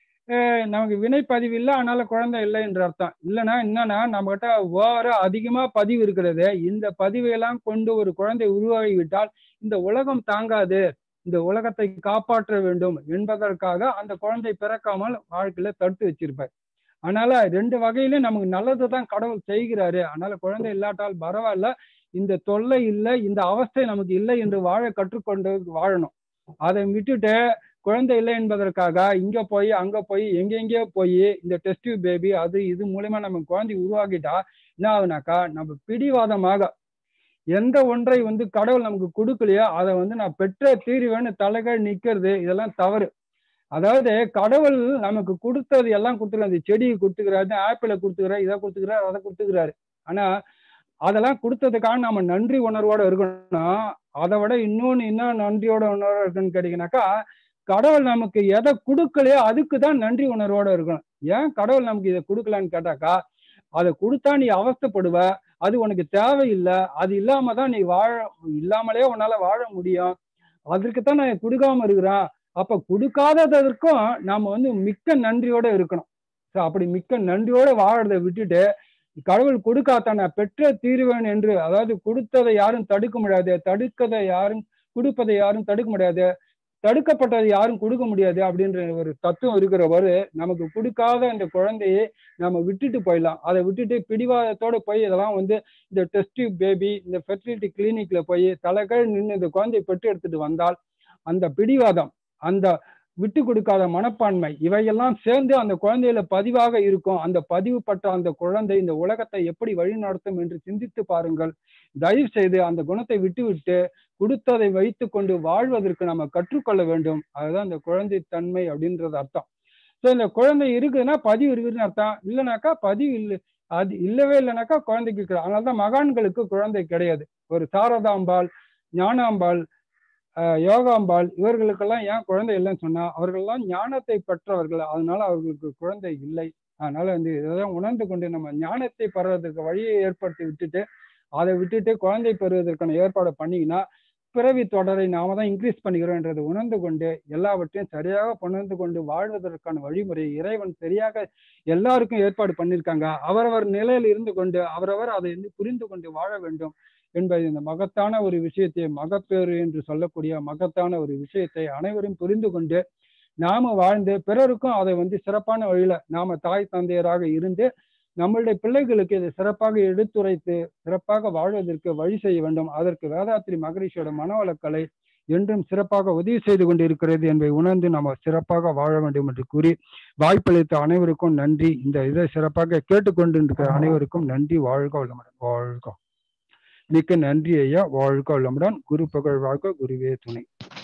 நமக்கு வினைப்பதிவு இல்லை அதனால குழந்தை இல்லை என்ற அர்த்தம். இல்லைன்னா என்னன்னா நம்ம கிட்ட வேற அதிகமா பதிவு இருக்கிறது. இந்த பதிவையெல்லாம் கொண்டு ஒரு குழந்தை உருவாகி விட்டால் இந்த உலகம் தாங்காது, இந்த உலகத்தை காப்பாற்ற வேண்டும் என்பதற்காக அந்த குழந்தை பிறக்காமல் வாழ்க்கையில தடுத்து வச்சிருப்பார். அதனால ரெண்டு வகையிலும் நமக்கு நல்லதுதான் கடவுள் செய்கிறாரு. அதனால குழந்தை இல்லாட்டால் பரவாயில்ல, இந்த தொல்லை இல்லை, இந்த அவஸ்தை நமக்கு இல்லை என்று வாழ கற்றுக்கொண்டு வாழணும். அதை விட்டுட்டு குழந்தை இல்லை என்பதற்காக இங்க போய் அங்க போய் எங்கெங்கயோ போய் இந்த டெஸ்ட் பேபி அது இது மூலமா நம்ம குழந்தை உருவாக்கிட்டா என்ன ஆகுனாக்கா, நம்ம பிடிவாதமாக எந்த ஒன்றை வந்து கடவுள் நமக்கு கொடுக்கலையோ அதை வந்து நான் பெற்ற தீர்வேன்னு தலைகள் நிக்கிறது, இதெல்லாம் தவறு. அதாவது கடவுள் நமக்கு கொடுத்தது எல்லாம் கொடுத்துருக்காரு. அந்த செடியை கொடுத்துக்கிறாரு, ஆப்பிளை கொடுத்துக்கிறாரு, இதை கொடுத்துக்கிறாரு, அதை கொடுத்துக்கிறாரு. ஆனா அதெல்லாம் கொடுத்ததுக்காக நம்ம நன்றி உணர்வோட இருக்கணும். அதை விட இன்னொன்னு என்ன நன்றியோட உணர்வோட இருக்குன்னு கேட்டீங்கன்னாக்கா, கடவுள் நமக்கு எதை கொடுக்கலையோ அதுக்கு தான் நன்றி உணர்வோட இருக்கணும். ஏன் கடவுள் நமக்கு இதை கொடுக்கலான்னு கேட்டாக்கா, அதை கொடுத்தா நீ அவஸ்தைப்படுவ, அது உனக்கு தேவையில்லை, அது இல்லாம தான் நீ வாழ இல்லாமலே உன்னால வாழ முடியும், அதற்குத்தான் நான் கொடுக்காம இருக்கிறேன். அப்ப கொடுக்காததற்கும் நாம வந்து மிக்க நன்றியோட இருக்கணும். ஸோ அப்படி மிக்க நன்றியோட வாழறதை விட்டுட்டு கடவுள் கொடுக்காத நான் பெற்ற தீர்வேன் என்று, அதாவது கொடுத்ததை யாரும் தடுக்க முடியாது, தடுக்கதை யாரும் கொடுப்பதை யாரும் தடுக்க முடியாது, தடுக்கப்பட்டதை யாரும் கொடுக்க முடியாது அப்படின்ற ஒரு தத்துவம் இருக்கிறவரு நமக்கு கொடுக்காத இந்த குழந்தையை நம்ம விட்டுட்டு போயிடலாம். அதை விட்டுட்டு பிடிவாதத்தோட போய் இதெல்லாம் வந்து இந்த டெஸ்ட் பேபி இந்த ஃபெர்டிலிட்டி கிளினிக்ல போய் தலைகள் நின்று இந்த குழந்தையை பெற்று எடுத்துட்டு வந்தால் அந்த பிடிவாதம், அந்த விட்டு கொடுக்காத மனப்பான்மை, இவையெல்லாம் சேர்ந்து அந்த குழந்தையில பதிவாக இருக்கும். அந்த பதிவு பட்ட அந்த குழந்தை இந்த உலகத்தை எப்படி வழிநடத்தும் என்று சிந்தித்து பாருங்கள். தயவு செய்து அந்த குணத்தை விட்டுவிட்டு கொடுத்ததை வைத்து கொண்டு வாழ்வதற்கு நம்ம கற்றுக்கொள்ள வேண்டும். அதுதான் இந்த குழந்தை தன்மை அப்படின்றது அர்த்தம். ஸோ இந்த குழந்தை இருக்குதுன்னா பதிவு இருக்குதுன்னு அர்த்தம். இல்லைனாக்கா பதிவு இல்லை, அது இல்லவே இல்லைனாக்கா குழந்தைக்கு கிடையாது. அதனாலதான் மகான்களுக்கு குழந்தை கிடையாது. ஒரு சாரதாம்பாள், ஞானாம்பாள், யோகாம்பாள் இவர்களுக்கெல்லாம் ஏன் குழந்தை இல்லைன்னு சொன்னா அவர்கள்லாம் ஞானத்தை பெற்றவர்கள், அதனால அவர்களுக்கு குழந்தை இல்லை. அதனால வந்து இதெல்லாம் உணர்ந்து கொண்டு நம்ம ஞானத்தை பெறுவதற்கு வழியை ஏற்படுத்தி விட்டுட்டு அதை விட்டுட்டு குழந்தை பெறுவதற்கான ஏற்பாடு பண்ணீங்கன்னா பிறவி தொடரை நாம தான் இன்க்ரீஸ் பண்ணிக்கிறோம் என்றதை உணர்ந்து கொண்டு எல்லாவற்றையும் சரியாக உணர்ந்து கொண்டு வாழ்வதற்கான வழிமுறை இறைவன் சரியாக எல்லாருக்கும் ஏற்பாடு பண்ணியிருக்காங்க. அவரவர் நிலையில் இருந்து கொண்டு அவரவர் அதை புரிந்து கொண்டு வாழ வேண்டும் என்பது இந்த மகத்தான ஒரு விஷயத்தை, மகப்பேறு என்று சொல்லக்கூடிய மகத்தான ஒரு விஷயத்தை அனைவரும் புரிந்து கொண்டு நாம வாழ்ந்து பிறருக்கும் அதை வந்து சிறப்பான வழியில நாம தாய் தந்தையராக இருந்து நம்மளுடைய பிள்ளைகளுக்கு இதை சிறப்பாக எடுத்துரைத்து சிறப்பாக வாழ்வதற்கு வழி செய்ய வேண்டும். அதற்கு வேதாத்ரி மகரிஷியோட மனவளக்கலை என்றும் சிறப்பாக உதவி செய்து கொண்டு இருக்கிறது என்பதை உணர்ந்து நம்ம சிறப்பாக வாழ வேண்டும் என்று கூறி வாய்ப்பளித்த அனைவருக்கும் நன்றி. இந்த இதை சிறப்பாக கேட்டுக்கொண்டு இருக்கிற அனைவருக்கும் நன்றி. வாழ்க வளமுடன். வாழ்க. மிக்க நன்றி ஐயா. வாழ்க வளமுடன். குரு புகழ் வாழ்க. குருவே துணை.